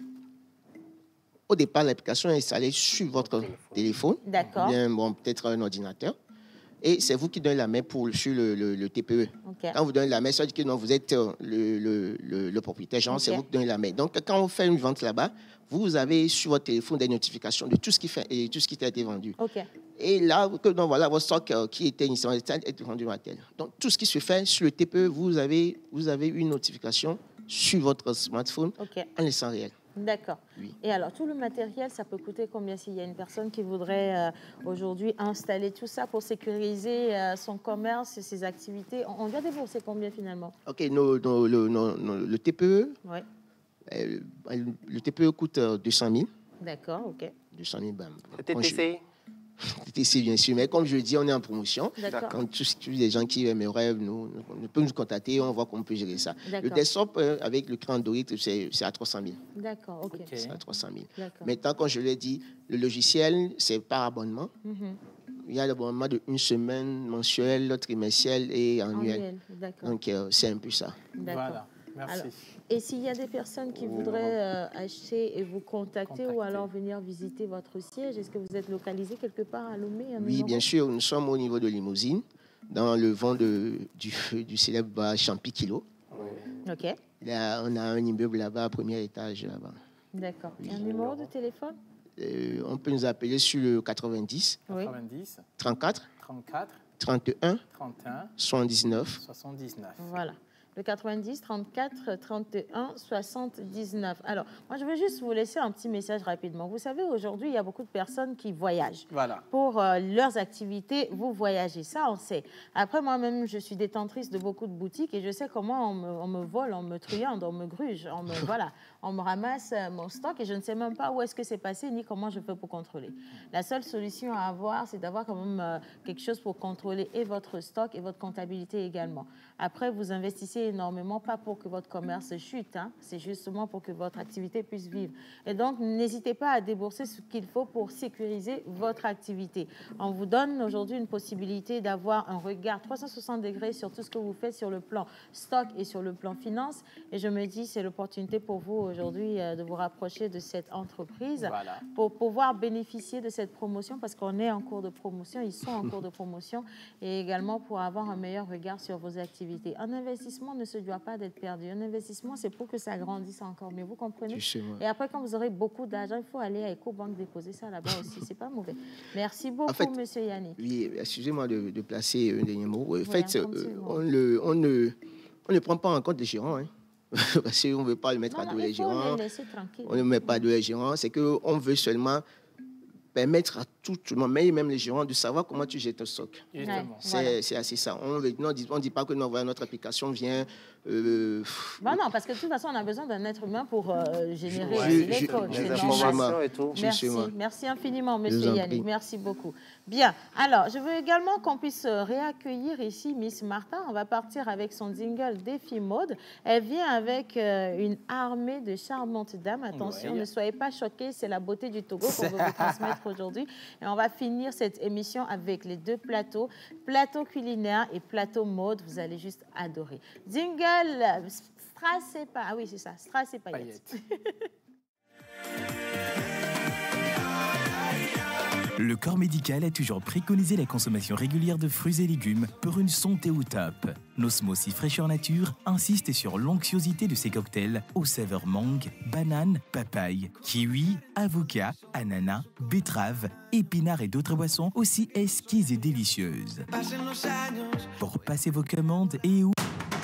Au départ, l'application est installée sur votre téléphone. D'accord. Bien, bon, peut-être un ordinateur. Et c'est vous qui donnez la main sur le TPE. Quand vous donnez la main, ça veut dire que non, vous êtes le propriétaire, genre, c'est vous qui donnez la main. Donc, quand on fait une vente là-bas, vous avez sur votre téléphone des notifications de tout ce qui a été vendu. Et là, donc, voilà, votre stock qui était initialement est vendu à tel. Donc, tout ce qui se fait sur le TPE, vous avez une notification sur votre smartphone en instant réel. D'accord. Oui. Et alors, tout le matériel, ça peut coûter combien s'il y a une personne qui voudrait aujourd'hui installer tout ça pour sécuriser son commerce et ses activités? On vient débourser combien finalement? OK, le TPE, le TPE coûte 200 000. D'accord, OK. 200 000, bam. TTC? TTC, bien sûr, mais comme je le dis, on est en promotion. Quand tous les gens qui aimeraient peuvent nous contacter, on voit comment on peut gérer ça. Le desktop avec le cran Android, c'est à 300 000. D'accord, OK. C'est à 300 000. Maintenant, comme je l'ai dit, le logiciel, c'est par abonnement. Il y a l'abonnement de 1 semaine, mensuel, trimestriel et annuel. Donc, c'est un peu ça. Voilà, merci. Alors, et s'il y a des personnes qui voudraient acheter et vous contacter ou alors venir visiter votre siège, est-ce que vous êtes localisé quelque part à Lomé? Oui, bien sûr. Nous sommes au niveau de Limousine, dans le vent du célèbre bar Champi Kilo. OK. Là, on a un immeuble là-bas, premier étage là-bas. D'accord. Oui. Un numéro de téléphone? On peut nous appeler sur le 90, 34 31 79. Voilà. Le 90 34 31 79. Alors, moi, je veux juste vous laisser un petit message rapidement. Vous savez, aujourd'hui, il y a beaucoup de personnes qui voyagent. Voilà. Pour leurs activités, vous voyagez. Ça, on sait. Après, moi-même, je suis détentrice de beaucoup de boutiques et je sais comment on me vole, on me truande, on me gruge, on me ramasse mon stock et je ne sais même pas où est-ce que c'est passé ni comment je fais pour contrôler. La seule solution à avoir, c'est d'avoir quand même quelque chose pour contrôler et votre stock et votre comptabilité également. Après, vous investissez énormément, pas pour que votre commerce chute, hein, c'est justement pour que votre activité puisse vivre. Et donc, n'hésitez pas à débourser ce qu'il faut pour sécuriser votre activité. On vous donne aujourd'hui une possibilité d'avoir un regard 360 degrés sur tout ce que vous faites sur le plan stock et sur le plan finance. Et je me dis, c'est l'opportunité pour vous aujourd'hui de vous rapprocher de cette entreprise pour pouvoir bénéficier de cette promotion, parce qu'on est en cours de promotion, ils sont en cours de promotion, et également pour avoir un meilleur regard sur vos activités. Un investissement ne se doit pas d'être perdu. Un investissement, c'est pour que ça grandisse encore mieux. Vous comprenez? Et après, quand vous aurez beaucoup d'argent, il faut aller à EcoBank déposer ça là-bas aussi. C'est pas mauvais. Merci beaucoup, Monsieur Yannick. Oui, excusez-moi de placer un dernier mot. En fait, on ne prend pas en compte les gérants. Hein. Parce qu'on ne veut pas le mettre à dos les gérants. On ne met pas à dos les gérants. C'est qu'on veut seulement permettre à tout le monde, même les gérants, de savoir comment tu jettes ton stock. C'est assez ça. On ne dit pas que notre application vient... non, parce que de toute façon, on a besoin d'un être humain pour générer les codes. Les informations et tout. Merci infiniment, Monsieur Yannick. Merci beaucoup. Bien. Alors, je veux également qu'on puisse réaccueillir ici Miss Martha. On va partir avec son jingle Défi Mode. Elle vient avec une armée de charmantes dames. Attention, ne soyez pas choqués. C'est la beauté du Togo qu'on veut vous transmettre aujourd'hui. Et on va finir cette émission avec les deux plateaux, plateau culinaire et plateau mode. Vous allez juste adorer. Jingle Strass et paillettes. Ah oui, c'est ça, Strass et paillettes. Le corps médical a toujours préconisé la consommation régulière de fruits et légumes pour une santé au top. Nosmosis Fraîcheur Nature insiste sur l'onctuosité de ses cocktails aux saveurs mangue, banane, papaye, kiwi, avocat, ananas, betterave, épinards et d'autres boissons aussi exquises et délicieuses. Pour passer vos commandes et où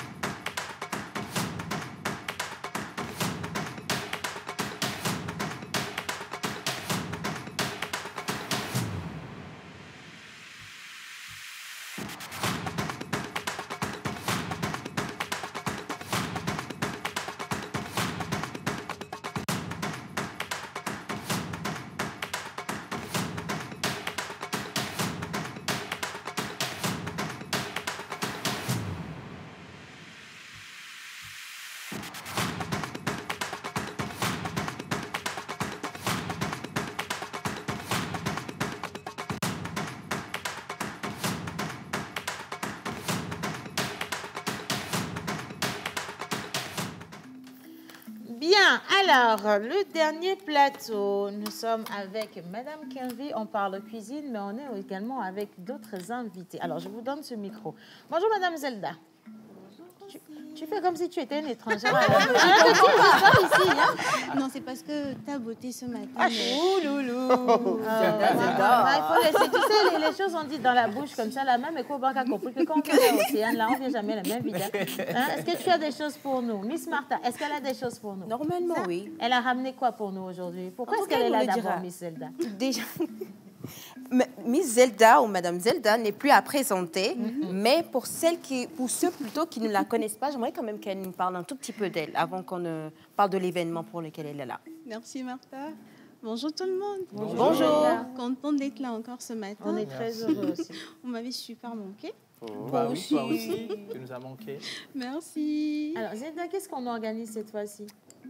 Bien, alors, le dernier plateau, nous sommes avec Madame Kenvi, on parle cuisine, mais on est également avec d'autres invités. Alors, je vous donne ce micro. Bonjour Madame Zelda. Tu fais comme si tu étais une étrangère. Ici, hein? Non, c'est parce que ta beauté ce matin. Ouloulou. Il faut laisser, tu sais, les choses on dit dans la bouche comme ça, la même EcoBank a compris que quand on vient à Océane, là, on ne vient jamais la même vidéo. Hein? Est-ce que tu as des choses pour nous? Miss Martha, est-ce qu'elle a des choses pour nous? Normalement, oui. Elle a ramené quoi pour nous aujourd'hui? Pourquoi est-ce qu'elle est là d'abord, Miss Zelda? Déjà... Miss Zelda ou Madame Zelda n'est plus à présenter, mais pour ceux plutôt qui ne la connaissent pas, j'aimerais quand même qu'elle nous parle un tout petit peu d'elle avant qu'on ne parle de l'événement pour lequel elle est là. Merci Martha. Bonjour tout le monde. Bonjour. Contente d'être là encore ce matin. On est très heureux aussi. On m'avait super manqué. Toi aussi, tu nous as manqué. Merci. Alors Zelda, qu'est-ce qu'on organise cette fois-ci?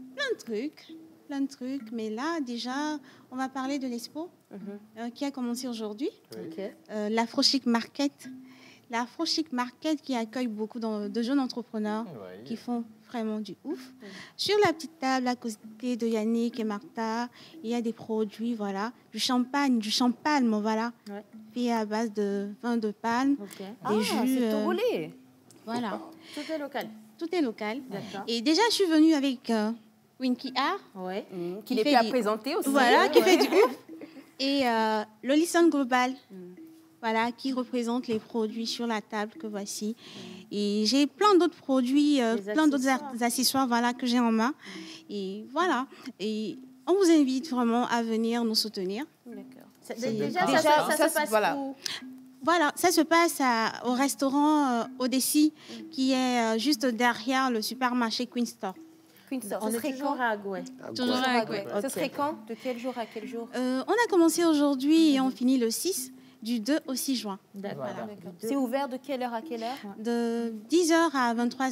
Plein de trucs, mais là, déjà, on va parler de l'Expo qui a commencé aujourd'hui. L'Afro-Chic Market. L'Afro-Chic Market qui accueille beaucoup de jeunes entrepreneurs qui font vraiment du ouf. Sur la petite table à côté de Yannick et Martha, il y a des produits, voilà, du champagne, voilà, fait à base de vin de palme, des jus. C'est tout roulé. Voilà. Tout est local. Tout est local. Et déjà, je suis venue avec... Winky Art, qui n'est plus à présenter aussi. Voilà, qui fait du ouf. Et Lolison Global, voilà, qui représente les produits sur la table que voici. Et j'ai plein d'autres produits, plein d'autres accessoires, voilà, que j'ai en main. Et voilà. Et on vous invite vraiment à venir nous soutenir. D'accord. Déjà, ça se passe où? Voilà, ça se passe au restaurant Odyssey, qui est juste derrière le supermarché Queen Store. On est toujours à Agoué. Toujours à Agoué. Ce serait quand? De quel jour à quel jour? On a commencé aujourd'hui et on finit le 6, du 2 au 6 juin. D'accord. C'est ouvert de quelle heure à quelle heure? De 10h à 23h.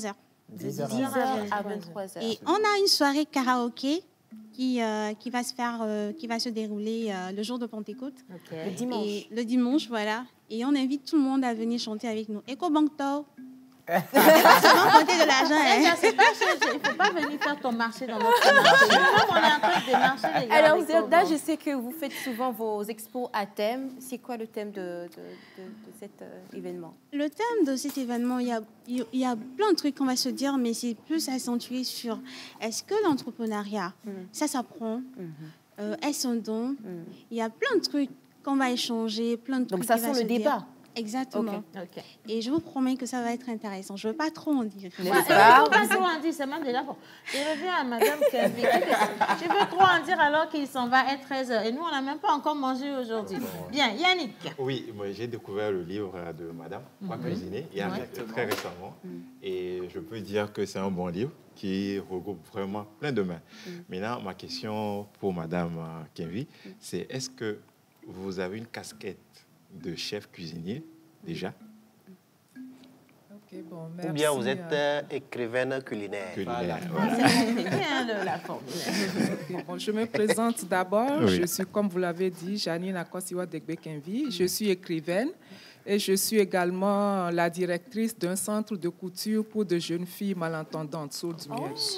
10h à 23h. Et on a une soirée karaoké qui va se dérouler le jour de Pentecôte. Okay. Le dimanche, voilà. Et on invite tout le monde à venir chanter avec nous. Eko Bankto. Seulement compter de l'argent. Il ne faut pas venir faire ton marché dans notre marché. On est en train de démarcher les gars. Alors, Zelda, je sais que vous faites souvent vos expos à thème. C'est quoi le thème de cet événement? Le thème de cet événement, il y a plein de trucs qu'on va se dire, mais c'est plus accentué sur est-ce que l'entrepreneuriat, ça s'apprend? Est-ce un don? Il y a plein de trucs qu'on va échanger, plein de trucs. Donc, ça sent le débat. Exactement. Okay. Et je vous promets que ça va être intéressant. Je ne veux pas trop en dire. Je ne veux pas trop en dire, c'est même déjà bon. Je reviens à Madame Kenvi. Tu veux trop en dire alors qu'il s'en va être 13h. Et nous, on n'a même pas encore mangé aujourd'hui. Bien, Yannick. Oui, moi j'ai découvert le livre de Madame, Quoi cuisiner, il y a très récemment. Et je peux dire que c'est un bon livre qui regroupe vraiment plein de mains. Maintenant, ma question pour Madame Kenvi, c'est est-ce que vous avez une casquette de chef cuisinier, déjà? Okay, bon, merci. Ou bien vous êtes écrivaine culinaire. Voilà. C'est bien la formule. Okay, bon, je me présente d'abord. Oui. Je suis, comme vous l'avez dit, Janine Akosiwa Degbe Kenvi. Je suis écrivaine et je suis également la directrice d'un centre de couture pour de jeunes filles malentendantes, sourdes muettes.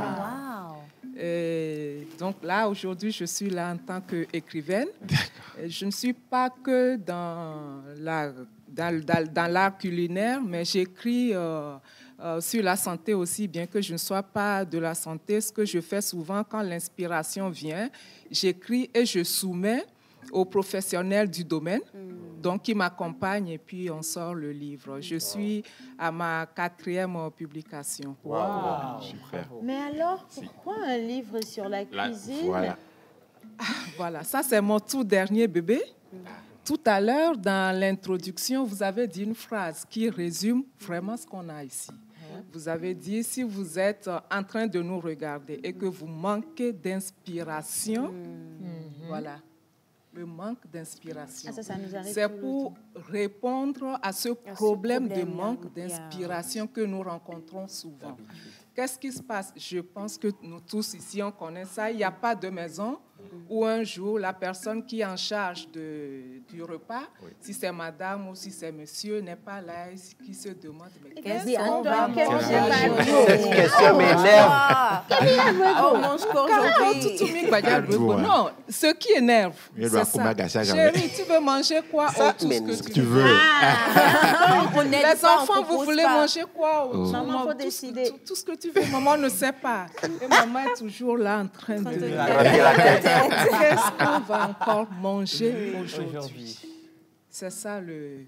Et donc là, aujourd'hui, je suis là en tant qu'écrivaine. Je ne suis pas que dans l'art culinaire, mais j'écris sur la santé aussi, bien que je ne sois pas de la santé. Ce que je fais souvent, quand l'inspiration vient, j'écris et je soumets aux professionnels du domaine, donc qui m'accompagnent, et puis on sort le livre. Je suis à ma 4e publication. Wow. Mais alors, pourquoi un livre sur la cuisine? Voilà, ça c'est mon tout dernier bébé. Tout à l'heure, dans l'introduction, vous avez dit une phrase qui résume vraiment ce qu'on a ici. Vous avez dit, si vous êtes en train de nous regarder et que vous manquez d'inspiration, voilà. Le manque d'inspiration. C'est pour répondre à ce problème de manque d'inspiration que nous rencontrons souvent. Qu'est-ce qui se passe? Je pense que nous tous ici, on connaît ça. Il n'y a pas de maison où un jour, la personne qui est en charge du repas, si c'est madame ou si c'est monsieur, n'est pas là, qui se demande mais qu'est-ce qu'on va manger? Cette question m'énerve. On mange quoi aujourd'hui? Non, ce qui énerve, c'est ça. Chérie, tu veux manger quoi? Tout ce que tu veux. Les enfants, vous voulez manger quoi? Maman, il faut décider. Tout ce que tu veux, maman ne sait pas. Et maman est toujours là en train de... Qu'est-ce qu'on va encore manger aujourd'hui? C'est ça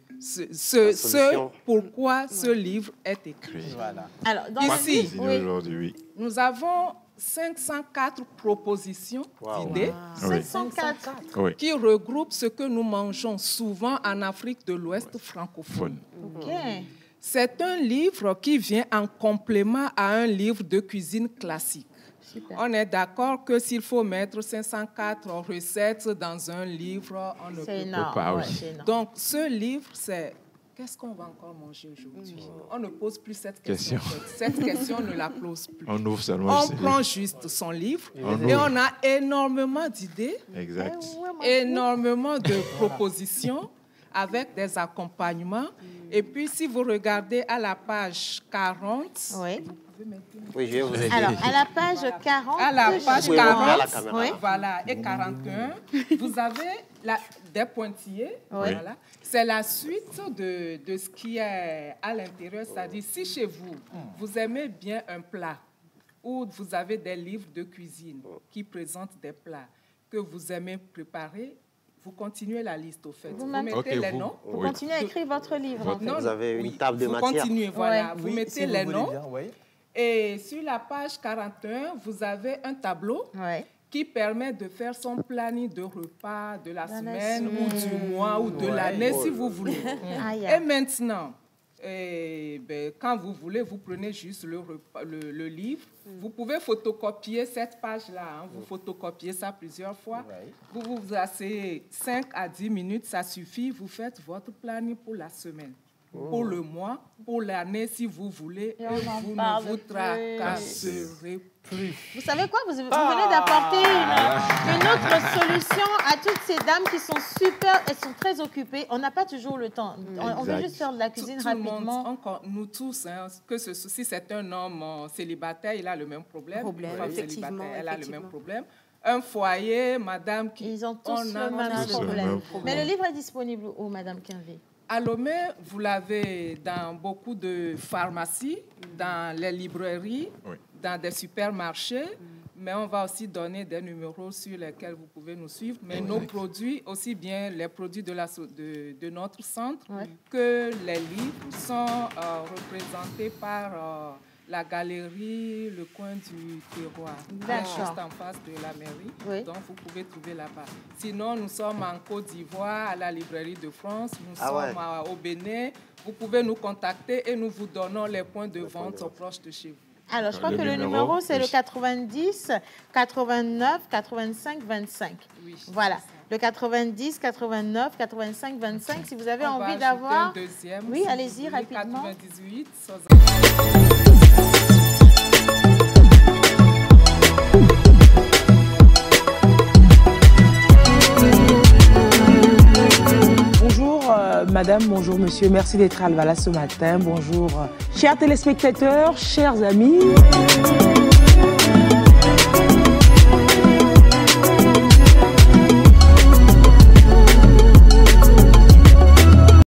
pourquoi ce livre est écrit. Voilà. Alors, dans ici, nous avons 504 propositions d'idées 504 qui regroupent ce que nous mangeons souvent en Afrique de l'Ouest francophone. C'est un livre qui vient en complément à un livre de cuisine classique. Super. On est d'accord que s'il faut mettre 504 recettes dans un livre, on ne peut pas. Donc, ce livre, c'est qu'est-ce qu'on va encore manger aujourd'hui? On ne pose plus cette question. Cette question, on ne la pose plus. On ouvre seulement. On prend juste son livre et on a énormément d'idées, énormément de propositions avec des accompagnements. Et puis, si vous regardez à la page 40, oui, je vais vous aider. Alors, à la page 40, à la page 40, voilà, et 41, vous avez des pointillés. Voilà. C'est la suite de ce qui est à l'intérieur. C'est-à-dire, si chez vous, vous aimez bien un plat, ou vous avez des livres de cuisine qui présentent des plats que vous aimez préparer, vous continuez la liste, au fait. Vous mettez les noms. Vous continuez à écrire votre livre. Vous avez une table de matière. Vous continuez, voilà. Vous mettez les noms. Et sur la page 41, vous avez un tableau qui permet de faire son planning de repas de la semaine ou du mois ou de l'année, si vous voulez. Et maintenant, quand vous voulez, vous prenez juste le livre. Vous pouvez photocopier cette page-là. Vous photocopiez ça plusieurs fois. Vous vous asseyez 5 à 10 minutes, ça suffit. Vous faites votre planning pour la semaine. pour le mois, pour l'année, si vous voulez, et vous ne vous tracasserez plus. Vous savez quoi? Vous venez d'apporter une autre solution à toutes ces dames qui sont super, elles sont très occupées. On n'a pas toujours le temps. On veut juste faire de la cuisine rapidement. Le monde, encore, nous tous, hein, que si c'est un homme célibataire, il a le même problème. Une femme célibataire, elle a le même problème. Un foyer, madame, ils ont tous le même problème. Mais le livre est disponible où, madame Quinvy? À Lomé, vous l'avez dans beaucoup de pharmacies, dans les librairies, dans des supermarchés, mais on va aussi donner des numéros sur lesquels vous pouvez nous suivre. Mais nos produits, aussi bien les produits de notre centre que les livres, sont représentés par la galerie, le coin du terroir, juste en face de la mairie. Donc, vous pouvez trouver là-bas. Sinon, nous sommes en Côte d'Ivoire, à la librairie de France. Nous sommes au Bénin. Vous pouvez nous contacter et nous vous donnons les points de vente proches de chez vous. Alors, je crois que le numéro, c'est le 90 89 85 25. Oui, voilà. Le 90 89 85 25. Si vous avez envie d'avoir... Oui, allez-y rapidement. 98 Bonjour madame, bonjour monsieur, merci d'être à Alvala ce matin. Bonjour chers téléspectateurs, chers amis.